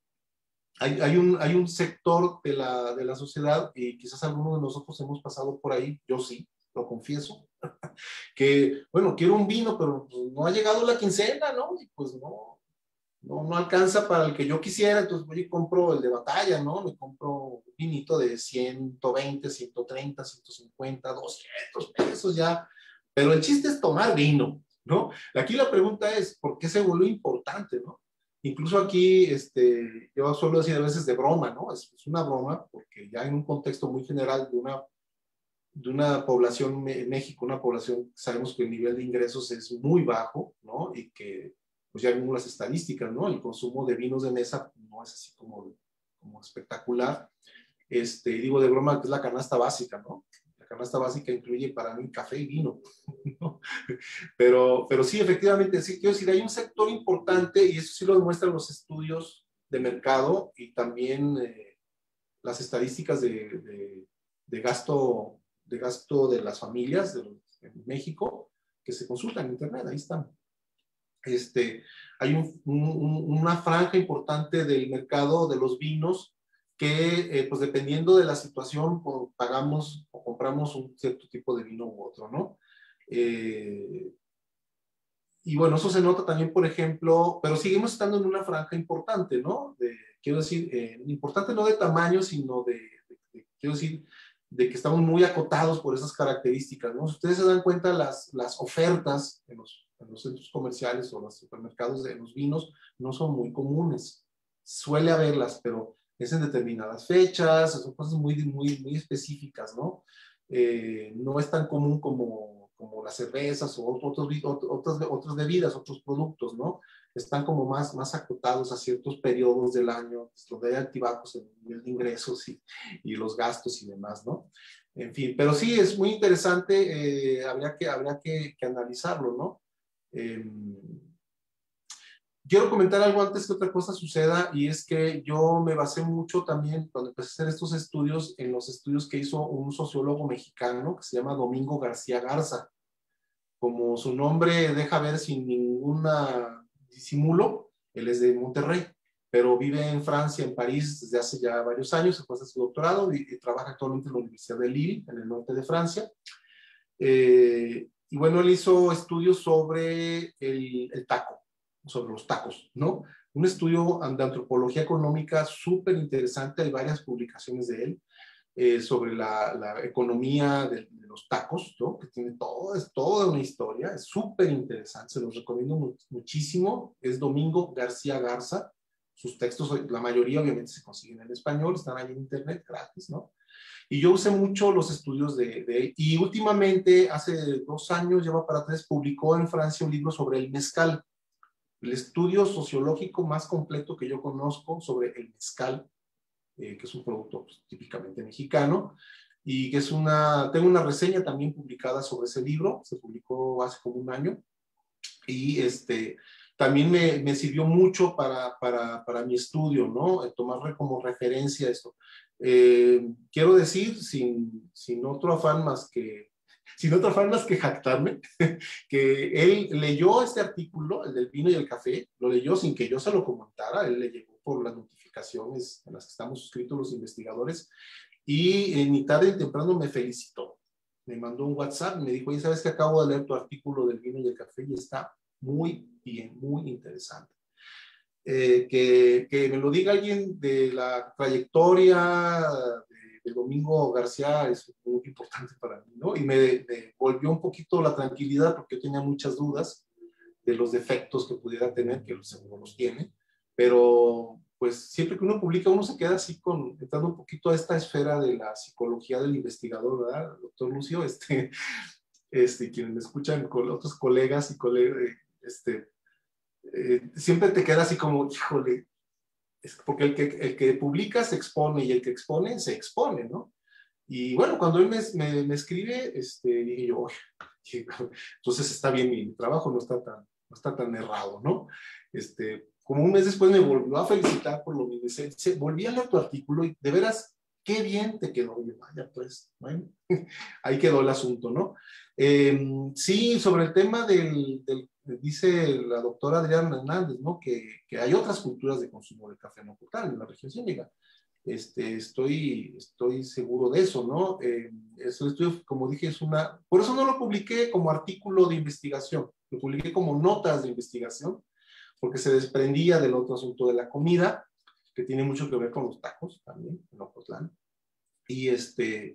hay, hay, un, hay un sector de la, de la sociedad, y quizás algunos de nosotros hemos pasado por ahí, yo sí, lo confieso, que, bueno, quiero un vino, pero pues, no ha llegado la quincena, ¿no? Y pues no, no, no alcanza para el que yo quisiera, entonces voy y compro el de batalla, ¿no? Me compro un vinito de ciento veinte, ciento treinta, ciento cincuenta, doscientos pesos ya, pero el chiste es tomar vino, ¿no? Aquí la pregunta es, ¿por qué se volvió importante, ¿no? Incluso aquí, este, yo suelo decir a veces de broma, ¿no? Es, es una broma, porque ya en un contexto muy general de una, de una población en México, una población, sabemos que el nivel de ingresos es muy bajo, ¿no? Y que pues ya vimos las estadísticas, ¿no? El consumo de vinos de mesa no es así como, como espectacular. Este, digo de broma que es la canasta básica, ¿no? La canasta básica incluye para mí café y vino, ¿no? Pero, pero sí, efectivamente, sí, quiero decir, hay un sector importante, y eso sí lo demuestran los estudios de mercado y también eh, las estadísticas de, de, de, gasto, de gasto de las familias de, en México, que se consultan en internet, ahí están. Este, hay un, un, una franja importante del mercado de los vinos que, eh, pues dependiendo de la situación, pues, pagamos o compramos un cierto tipo de vino u otro, ¿no? Eh, y bueno, eso se nota también, por ejemplo, pero seguimos estando en una franja importante, ¿no? De, quiero decir, eh, importante no de tamaño, sino de, de, de, quiero decir, de que estamos muy acotados por esas características, ¿no? Si ustedes se dan cuenta, las, las ofertas en los, en los centros comerciales o los supermercados de los vinos no son muy comunes. Suele haberlas, pero es en determinadas fechas, son cosas muy, muy, muy específicas, ¿no? Eh, no es tan común como, como las cervezas o otros, otros, otras bebidas, otros productos, ¿no? Están como más, más acotados a ciertos periodos del año, donde hay altibajos en el nivel de ingresos y, y los gastos y demás, ¿no? En fin, pero sí es muy interesante, eh, habría, que, habría que, que analizarlo, ¿no? Eh, quiero comentar algo antes que otra cosa suceda, y es que yo me basé mucho también cuando empecé a hacer estos estudios en los estudios que hizo un sociólogo mexicano que se llama Domingo García Garza. Como su nombre deja ver sin ningún disimulo, él es de Monterrey, pero vive en Francia, en París, desde hace ya varios años, después de su doctorado, y, y trabaja actualmente en la Universidad de Lille, en el norte de Francia. Eh, y bueno, él hizo estudios sobre el, el taco, sobre los tacos, ¿no? Un estudio de antropología económica súper interesante, hay varias publicaciones de él, eh, sobre la, la economía de, de los tacos, ¿no? Que tiene todo, es toda una historia, es súper interesante, se los recomiendo mu muchísimo, es Domingo García Garza, sus textos, la mayoría obviamente se consiguen en español, están ahí en internet gratis, ¿no? Y yo usé mucho los estudios de, de él, y últimamente, hace dos años, lleva para tres, publicó en Francia un libro sobre el mezcal, el estudio sociológico más completo que yo conozco sobre el mezcal, eh, que es un producto pues, típicamente mexicano, y que es una, tengo una reseña también publicada sobre ese libro, se publicó hace como un año, y este, también me, me sirvió mucho para, para, para mi estudio, ¿no? Tomarle como referencia esto. Eh, quiero decir, sin, sin otro afán más que sin otro afán más que jactarme, que él leyó este artículo, el del vino y el café, lo leyó sin que yo se lo comentara, él le llegó por las notificaciones en las que estamos suscritos los investigadores, y en ni tarde ni temprano me felicitó. Me mandó un WhatsApp, me dijo, oye, ¿sabes que acabo de leer tu artículo del vino y el café y está muy bien, muy interesante? Eh, que, que me lo diga alguien de la trayectoria de, de Domingo García es muy importante para mí, ¿no? Y me, me volvió un poquito la tranquilidad porque yo tenía muchas dudas de los defectos que pudiera tener, que seguro los tiene, pero pues siempre que uno publica uno se queda así con, entrando un poquito a esta esfera de la psicología del investigador, ¿verdad, doctor Lucio? Este, este, quienes me escuchan con otros colegas y colegas, este, eh, siempre te queda así como, híjole, es porque el que, el que publica se expone y el que expone se expone, ¿no? Y bueno, cuando él me, me, me escribe, este, dije yo, oye, entonces está bien mi trabajo, no está tan, no está tan errado, ¿no? Este, como un mes después me volvió a felicitar por lo mismo, se, se, volví a leer tu artículo y de veras, qué bien te quedó, oye, vaya, pues, bueno, ahí quedó el asunto, ¿no? Eh, sí, sobre el tema del, del, dice la doctora Adriana Hernández, ¿no? Que, que hay otras culturas de consumo de café no cultural en la región cínica. Este, estoy, estoy seguro de eso, ¿no? Eh, eso estudio, como dije, es una... Por eso no lo publiqué como artículo de investigación, lo publiqué como notas de investigación, porque se desprendía del otro asunto de la comida, que tiene mucho que ver con los tacos también, en Ocotlán. Y este...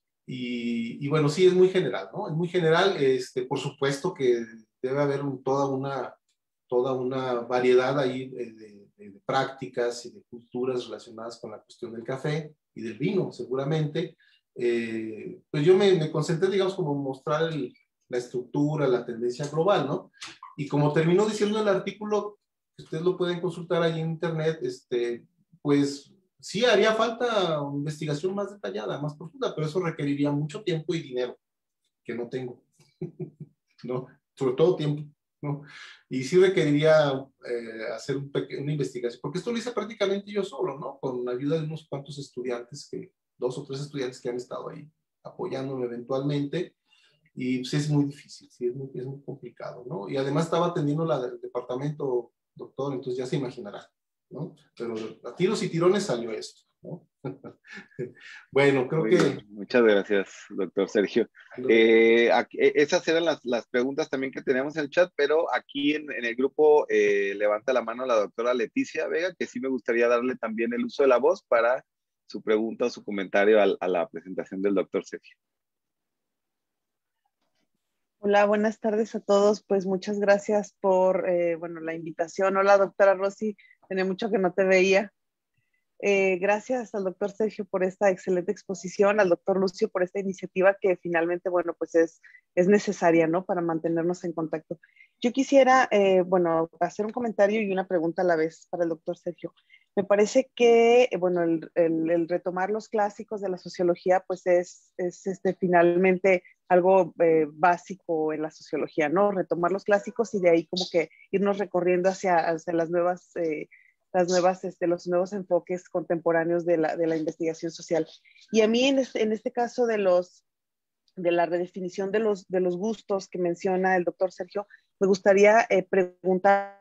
Y, y bueno, sí, es muy general, ¿no? Es muy general, este, por supuesto que debe haber un, toda, una, toda una variedad ahí de, de, de prácticas y de culturas relacionadas con la cuestión del café y del vino, seguramente. Eh, pues yo me, me concentré, digamos, como mostrar el, la estructura, la tendencia global, ¿no? Y como terminó diciendo el artículo, ustedes lo pueden consultar ahí en internet, este, pues sí haría falta una investigación más detallada, más profunda, pero eso requeriría mucho tiempo y dinero, que no tengo, ¿no? Sobre todo tiempo, ¿no? Y sí requeriría eh, hacer un una investigación, porque esto lo hice prácticamente yo solo, ¿no? Con la ayuda de unos cuantos estudiantes, que, dos o tres estudiantes que han estado ahí apoyándome eventualmente, y sí es muy difícil, sí es muy, es muy complicado, ¿no? Y además estaba atendiendo la del departamento, doctor, entonces ya se imaginará, ¿no? Pero a tiros y tirones salió esto, ¿no? Bueno, creo Muy que... bien, muchas gracias, doctor Sergio. Eh, aquí, esas eran las, las, preguntas también que teníamos en el chat, pero aquí en, en el grupo eh, levanta la mano la doctora Leticia Vega, que sí me gustaría darle también el uso de la voz para su pregunta o su comentario a, a la presentación del doctor Sergio. Hola, buenas tardes a todos. Pues muchas gracias por eh, bueno, la invitación. Hola, doctora Rosy, tenía mucho que no te veía. Eh, gracias al doctor Sergio por esta excelente exposición, al doctor Lucio por esta iniciativa que finalmente, bueno, pues es, es necesaria, ¿no? Para mantenernos en contacto. Yo quisiera, eh, bueno, hacer un comentario y una pregunta a la vez para el doctor Sergio. Me parece que, bueno, el, el, el retomar los clásicos de la sociología, pues es, es este, finalmente algo eh, básico en la sociología, ¿no? Retomar los clásicos y de ahí como que irnos recorriendo hacia, hacia las nuevas... Eh, las nuevas, este, los nuevos enfoques contemporáneos de la, de la investigación social. Y a mí en este, en este caso de, los, de la redefinición de los, de los gustos que menciona el doctor Sergio, me gustaría eh, preguntar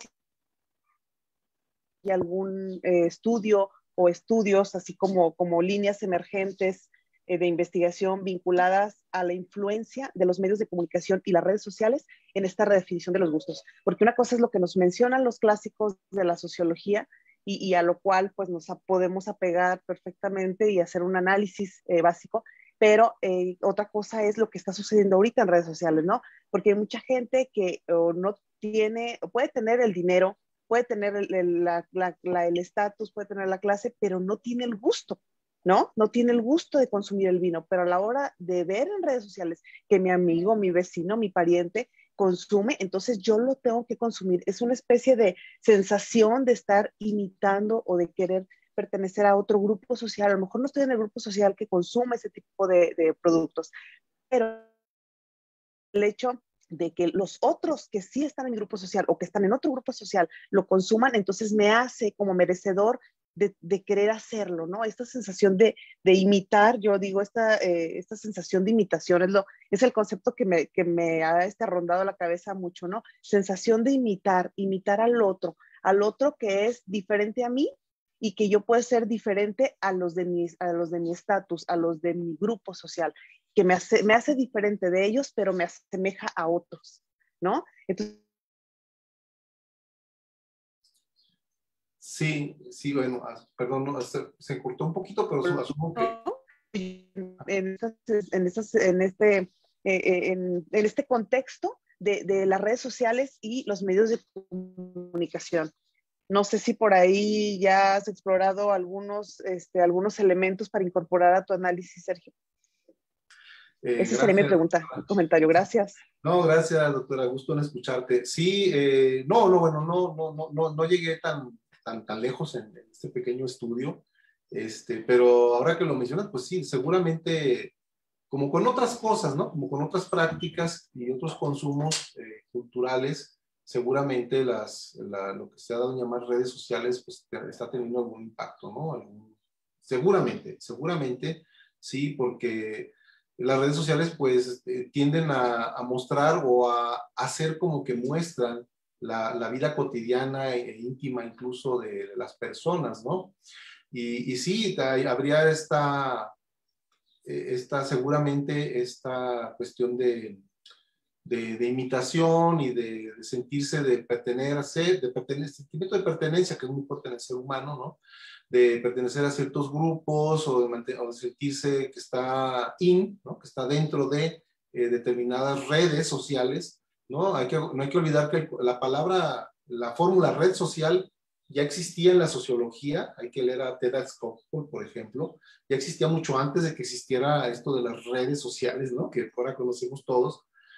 si hay algún eh, estudio o estudios, así como, como líneas emergentes eh, de investigación vinculadas a la influencia de los medios de comunicación y las redes sociales en esta redefinición de los gustos. Porque una cosa es lo que nos mencionan los clásicos de la sociología y, y a lo cual pues nos a, podemos apegar perfectamente y hacer un análisis eh, básico, pero eh, otra cosa es lo que está sucediendo ahorita en redes sociales, ¿no? Porque hay mucha gente que o no tiene, o puede tener el dinero, puede tener el el, la, la, la, el estatus, puede tener la clase, pero no tiene el gusto, ¿no? No tiene el gusto de consumir el vino, pero a la hora de ver en redes sociales que mi amigo, mi vecino, mi pariente consume, entonces yo lo tengo que consumir. Es una especie de sensación de estar imitando o de querer pertenecer a otro grupo social. A lo mejor no estoy en el grupo social que consume ese tipo de, de productos, pero el hecho de que los otros que sí están en grupo social o que están en otro grupo social lo consuman, entonces me hace como merecedor de, de querer hacerlo, ¿no? Esta sensación de, de imitar, yo digo, esta, eh, esta sensación de imitación es, lo, es el concepto que me, que me ha este, rondado la cabeza mucho, ¿no? Sensación de imitar, imitar al otro, al otro que es diferente a mí y que yo puedo ser diferente a los de mi, a los de mi estatus, a los de mi grupo social, que me hace, me hace diferente de ellos, pero me asemeja a otros, ¿no? Entonces, sí, sí, bueno, perdón, no, se, se cortó un poquito, pero asumo que... En, esas, en, esas, en, este, eh, en, en este contexto de, de las redes sociales y los medios de comunicación. No sé si por ahí ya has explorado algunos, este, algunos elementos para incorporar a tu análisis, Sergio. Eh, Esa sería mi pregunta, mi comentario. Gracias. No, gracias, doctora. Gusto en escucharte. Sí, eh, no, no, bueno, no, no, no, no, no llegué tan, tan, tan lejos en, en este pequeño estudio, este, pero ahora que lo mencionas, pues sí, seguramente, como con otras cosas, ¿no? Como con otras prácticas y otros consumos eh, culturales, seguramente las, la, lo que se ha dado a llamar redes sociales, pues está teniendo algún impacto, ¿no? Algún, seguramente, seguramente, sí, porque las redes sociales pues eh, tienden a, a mostrar o a hacer como que muestran la, la vida cotidiana e, e íntima incluso de, de las personas, ¿no? Y, y sí, habría esta, esta, seguramente esta cuestión de, de, de imitación y de, de sentirse de pertenecer, de pertenecer, sentimiento de pertenencia, que es muy fuerte en el ser humano, ¿no? De pertenecer a ciertos grupos o de, o de sentirse que está in, ¿no? Que está dentro de eh, determinadas redes sociales, ¿no? Hay que, no hay que olvidar que la palabra, la fórmula red social ya existía en la sociología, hay que leer a Ted Skocpol, por ejemplo, ya existía mucho antes de que existiera esto de las redes sociales, ¿no? Que ahora conocemos todos,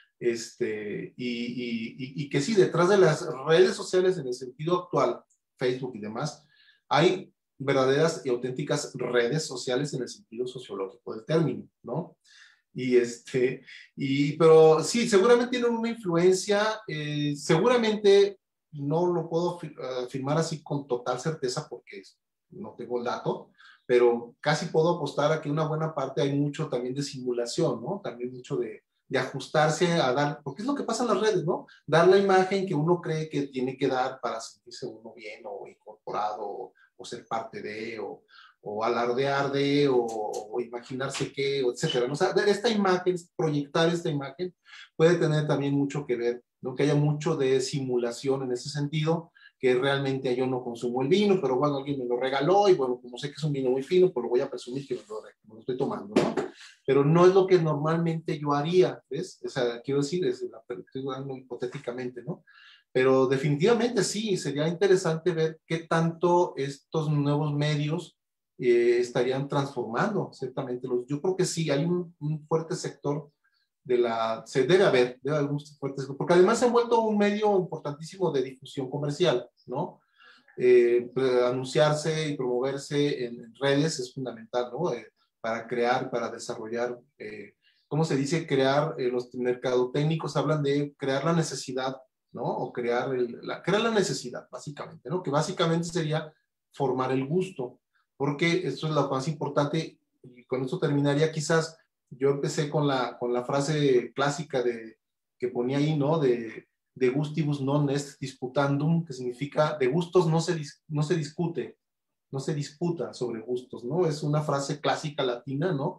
este, y, y, y que sí, detrás de las redes sociales en el sentido actual, Facebook y demás, hay verdaderas y auténticas redes sociales en el sentido sociológico del término, ¿no? Y este, y, pero sí, seguramente tienen una influencia, eh, seguramente no lo puedo afirmar así con total certeza porque no tengo el dato, pero casi puedo apostar a que una buena parte hay mucho también de simulación, ¿no? También mucho de, de ajustarse a dar, porque es lo que pasa en las redes, ¿no? Dar la imagen que uno cree que tiene que dar para sentirse uno bien o incorporado o, o ser parte de, o, o alardear de, o, o imaginarse que, etcétera. O sea, esta imagen, proyectar esta imagen puede tener también mucho que ver, ¿no? Que haya mucho de simulación en ese sentido, que realmente yo no consumo el vino, pero bueno, alguien me lo regaló y bueno, como sé que es un vino muy fino, pues lo voy a presumir que me lo, me lo estoy tomando, ¿no? Pero no es lo que normalmente yo haría, ¿ves? O sea, quiero decir, es la, estoy hablando hipotéticamente, ¿no? Pero definitivamente sí, sería interesante ver qué tanto estos nuevos medios eh, estarían transformando, ciertamente. Los, yo creo que sí, hay un, un fuerte sector de la, se debe haber, debe haber un fuerte sector, porque además se ha vuelto un medio importantísimo de difusión comercial, ¿no? Eh, anunciarse y promoverse en, en redes es fundamental, ¿no? Eh, para crear, para desarrollar, eh, ¿cómo se dice? Crear, eh, los mercadotécnicos hablan de crear la necesidad, ¿no? O crear, el, la, crear la necesidad, básicamente, ¿no? Que básicamente sería formar el gusto, porque esto es lo más importante, y con esto terminaría quizás. Yo empecé con la, con la frase clásica de, que ponía ahí, ¿no? De, de gustibus non est disputandum, que significa de gustos no se, no se discute, no se disputa sobre gustos, ¿no? Es una frase clásica latina, ¿no?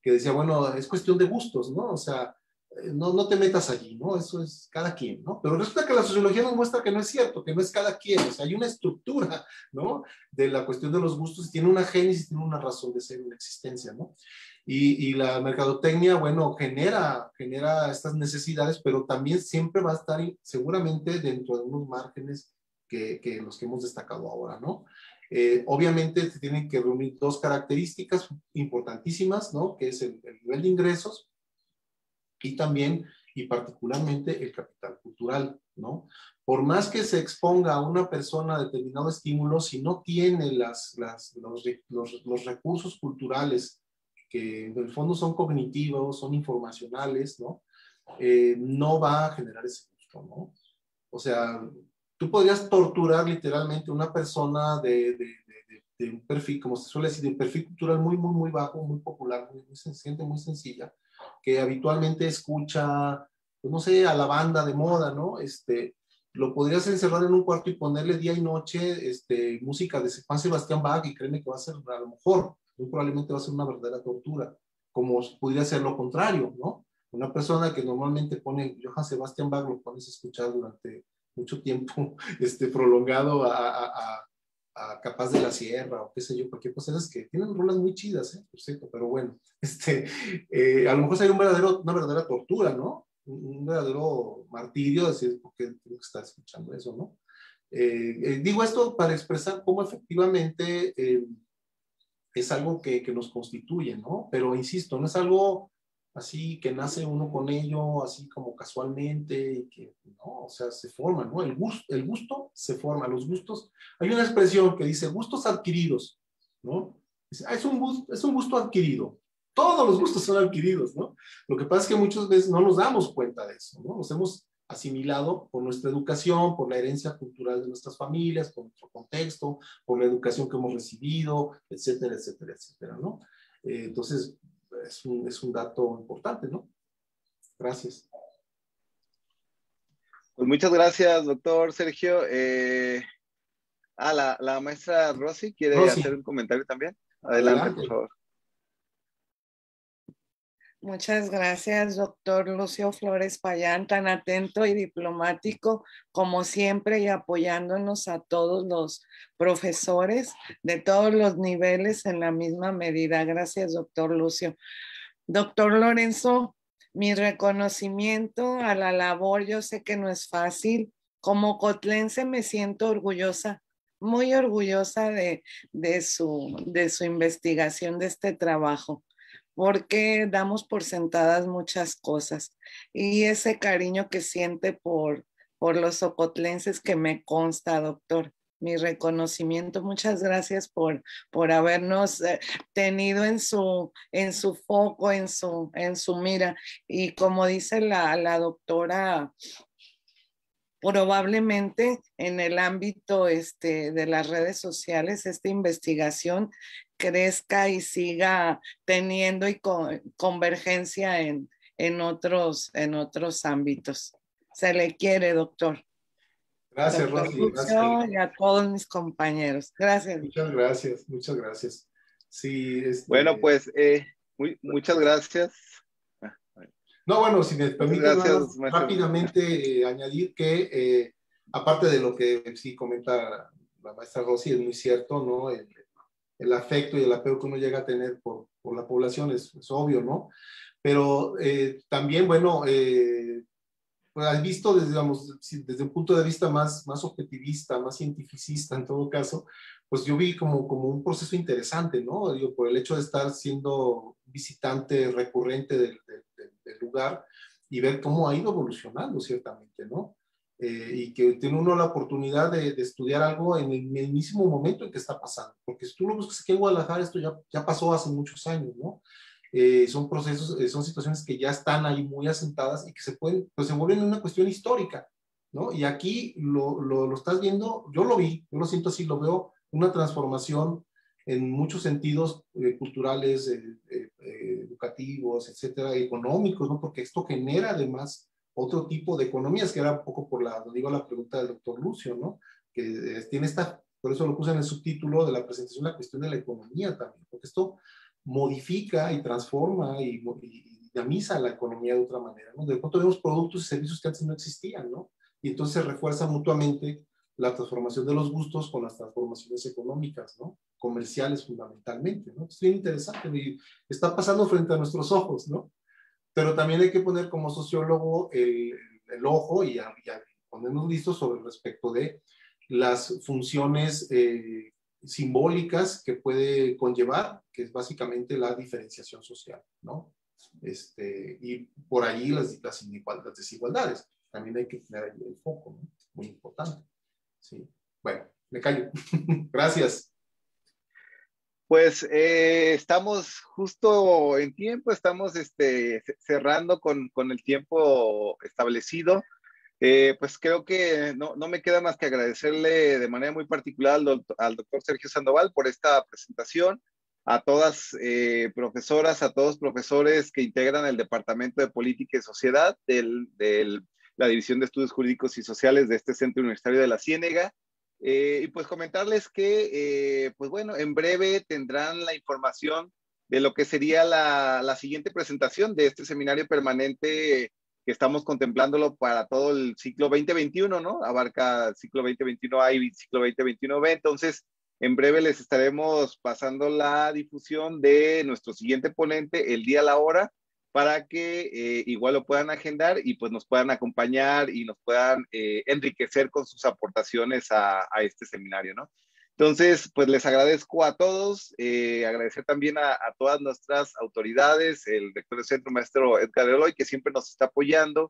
que decía, bueno, es cuestión de gustos, ¿no? O sea, no, no te metas allí, ¿no? Eso es cada quien, ¿no? Pero resulta que la sociología nos muestra que no es cierto, que no es cada quien, o sea, hay una estructura, ¿no? De la cuestión de los gustos, tiene una génesis, tiene una razón de ser, una existencia, ¿no? Y, y la mercadotecnia, bueno, genera, genera estas necesidades, pero también siempre va a estar seguramente dentro de unos márgenes que, que los que hemos destacado ahora, ¿no? Eh, obviamente se tienen que reunir dos características importantísimas, ¿no? Que es el, el nivel de ingresos y también, y particularmente, el capital cultural, ¿no? Por más que se exponga a una persona a determinado estímulo, si no tiene las, las, los, los, los recursos culturales que en el fondo son cognitivos, son informacionales, ¿no? Eh, no va a generar ese gusto, ¿no? O sea, tú podrías torturar literalmente a una persona de, de, de, de un perfil, como se suele decir, de un perfil cultural muy, muy, muy bajo, muy popular, muy, muy sencilla, muy sencilla, que habitualmente escucha, pues no sé, a la banda de moda, ¿no? Este, lo podrías encerrar en un cuarto y ponerle día y noche este, música de Juan Sebastián Bach y créeme que va a ser, a lo mejor, muy probablemente va a ser una verdadera tortura, como podría ser lo contrario, ¿no? Una persona que normalmente pone Johann Sebastian Bach, lo pones a escuchar durante mucho tiempo este, prolongado a, a, a, a Capaz de la Sierra o qué sé yo, cualquier cosa, es que tienen rolas muy chidas, ¿eh? Por cierto, pero bueno, este, eh, a lo mejor sería un verdadero, una verdadera tortura, ¿no? Un, un verdadero martirio, decir, ¿por qué tengo que estar escuchando eso, no? Eh, eh, digo esto para expresar cómo efectivamente eh, es algo que, que nos constituye, ¿no? Pero insisto, no es algo así que nace uno con ello, así como casualmente, y que, no, o sea, se forma, ¿no? El gusto, el gusto se forma, los gustos. Hay una expresión que dice gustos adquiridos, ¿no? Dice, ah, es un gusto, es un gusto adquirido. Todos los gustos son adquiridos, ¿no? Lo que pasa es que muchas veces no nos damos cuenta de eso, ¿no? Nos hemos asimilado por nuestra educación, por la herencia cultural de nuestras familias, por nuestro contexto, por la educación que hemos recibido, etcétera, etcétera, etcétera, ¿no? Eh, entonces, es un, es un dato importante, ¿no? Gracias. Pues muchas gracias, doctor Sergio. Eh, ah, la, la maestra Rosy quiere Rosy, hacer un comentario también. Adelante, adelante. por favor. Muchas gracias, doctor Lucio Flores Payán, tan atento y diplomático como siempre y apoyándonos a todos los profesores de todos los niveles en la misma medida. Gracias, doctor Lucio. Doctor Lorenzo, mi reconocimiento a la labor, yo sé que no es fácil. Como cotlense me siento orgullosa, muy orgullosa de, de, su, de su investigación, de este trabajo, porque damos por sentadas muchas cosas y ese cariño que siente por, por los ocotlenses que me consta, doctor. Mi reconocimiento, muchas gracias por, por habernos tenido en su, en su foco, en su, en su mira. Y como dice la, la doctora, probablemente en el ámbito este, de las redes sociales, esta investigación crezca y siga teniendo y con, convergencia en, en, otros, en otros ámbitos. Se le quiere, doctor. Gracias, doctor Rosy. Lucio, Gracias. y a todos mis compañeros. Gracias. Muchas gracias, muchas gracias. Sí, este... Bueno, pues eh, muy, muchas gracias. No, bueno, si me permite gracias, rápidamente eh, añadir que, eh, aparte de lo que sí comenta la maestra Rosy, es muy cierto, ¿no? El, el afecto y el apego que uno llega a tener por, por la población es, es obvio, ¿no? Pero eh, también, bueno, eh, pues, has visto desde, digamos, desde un punto de vista más, más objetivista, más cientificista en todo caso, pues yo vi como, como un proceso interesante, ¿no? Digo, por el hecho de estar siendo visitante recurrente del, del, del lugar y ver cómo ha ido evolucionando ciertamente, ¿no? Eh, y que tiene uno la oportunidad de, de estudiar algo en el mismísimo momento en que está pasando, porque si tú lo buscas aquí en Guadalajara, esto ya, ya pasó hace muchos años, ¿no? Eh, son procesos, eh, son situaciones que ya están ahí muy asentadas y que se pueden, pues se vuelven una cuestión histórica, ¿no? Y aquí lo, lo, lo estás viendo, yo lo vi, yo lo siento así, lo veo, una transformación en muchos sentidos eh, culturales, eh, eh, educativos, etcétera, económicos, ¿no? Porque esto genera además otro tipo de economías, que era un poco por la, digo, la pregunta del doctor Lucio, ¿no? Que eh, tiene esta, por eso lo puse en el subtítulo de la presentación, la cuestión de la economía también, porque esto modifica y transforma y, y dinamiza la economía de otra manera, ¿no? De pronto vemos productos y servicios que antes no existían, ¿no? Y entonces se refuerza mutuamente la transformación de los gustos con las transformaciones económicas, ¿no? Comerciales fundamentalmente, ¿no? Es bien interesante y está pasando frente a nuestros ojos, ¿no? Pero también hay que poner como sociólogo el, el ojo y, a, y a ponernos listos sobre respecto de las funciones eh, simbólicas que puede conllevar, que es básicamente la diferenciación social, ¿no? Este, y por allí las, las, las desigualdades. También hay que tener ahí el foco, ¿no? Muy importante. Sí. Bueno, me callo. Gracias. Pues eh, estamos justo en tiempo, estamos este, cerrando con, con el tiempo establecido. Eh, pues creo que no, no me queda más que agradecerle de manera muy particular al doctor, al doctor Sergio Sandoval por esta presentación, a todas eh, profesoras, a todos profesores que integran el Departamento de Política y Sociedad de del, la División de Estudios Jurídicos y Sociales de este Centro Universitario de la Ciénega. Eh, y pues comentarles que, eh, pues bueno, en breve tendrán la información de lo que sería la, la siguiente presentación de este seminario permanente que estamos contemplándolo para todo el ciclo veinte veintiuno, ¿no? Abarca el ciclo veinte veintiuno A y ciclo veinte veintiuno B. Entonces, en breve les estaremos pasando la difusión de nuestro siguiente ponente, el día, la hora, para que eh, igual lo puedan agendar y pues nos puedan acompañar y nos puedan eh, enriquecer con sus aportaciones a, a este seminario, ¿no? Entonces, pues les agradezco a todos, eh, agradecer también a, a todas nuestras autoridades, el rector del centro, maestro Edgar Eloy, que siempre nos está apoyando,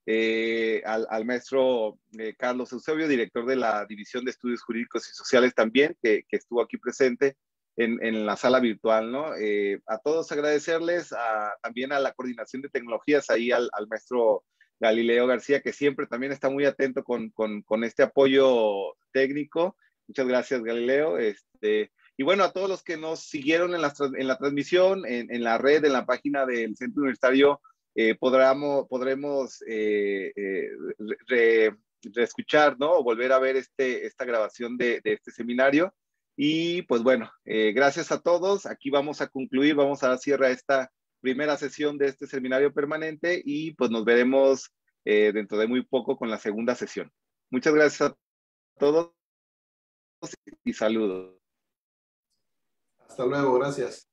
eh, al, al maestro eh, Carlos Eusebio, director de la División de Estudios Jurídicos y Sociales también, que, que estuvo aquí presente en, en la sala virtual, ¿no? Eh, a todos agradecerles, a, también a la coordinación de tecnologías, ahí al, al maestro Galileo García, que siempre también está muy atento con, con, con este apoyo técnico. Muchas gracias, Galileo. Este, y bueno, a todos los que nos siguieron en la, en la transmisión, en, en la red, en la página del Centro Universitario, eh, podremos, podremos eh, eh, re, reescuchar, ¿no? O volver a ver este, esta grabación de, de este seminario. Y pues bueno, eh, gracias a todos. Aquí vamos a concluir, vamos a dar cierre a esta primera sesión de este seminario permanente y pues nos veremos eh, dentro de muy poco con la segunda sesión. Muchas gracias a todos y saludos. Hasta luego, gracias.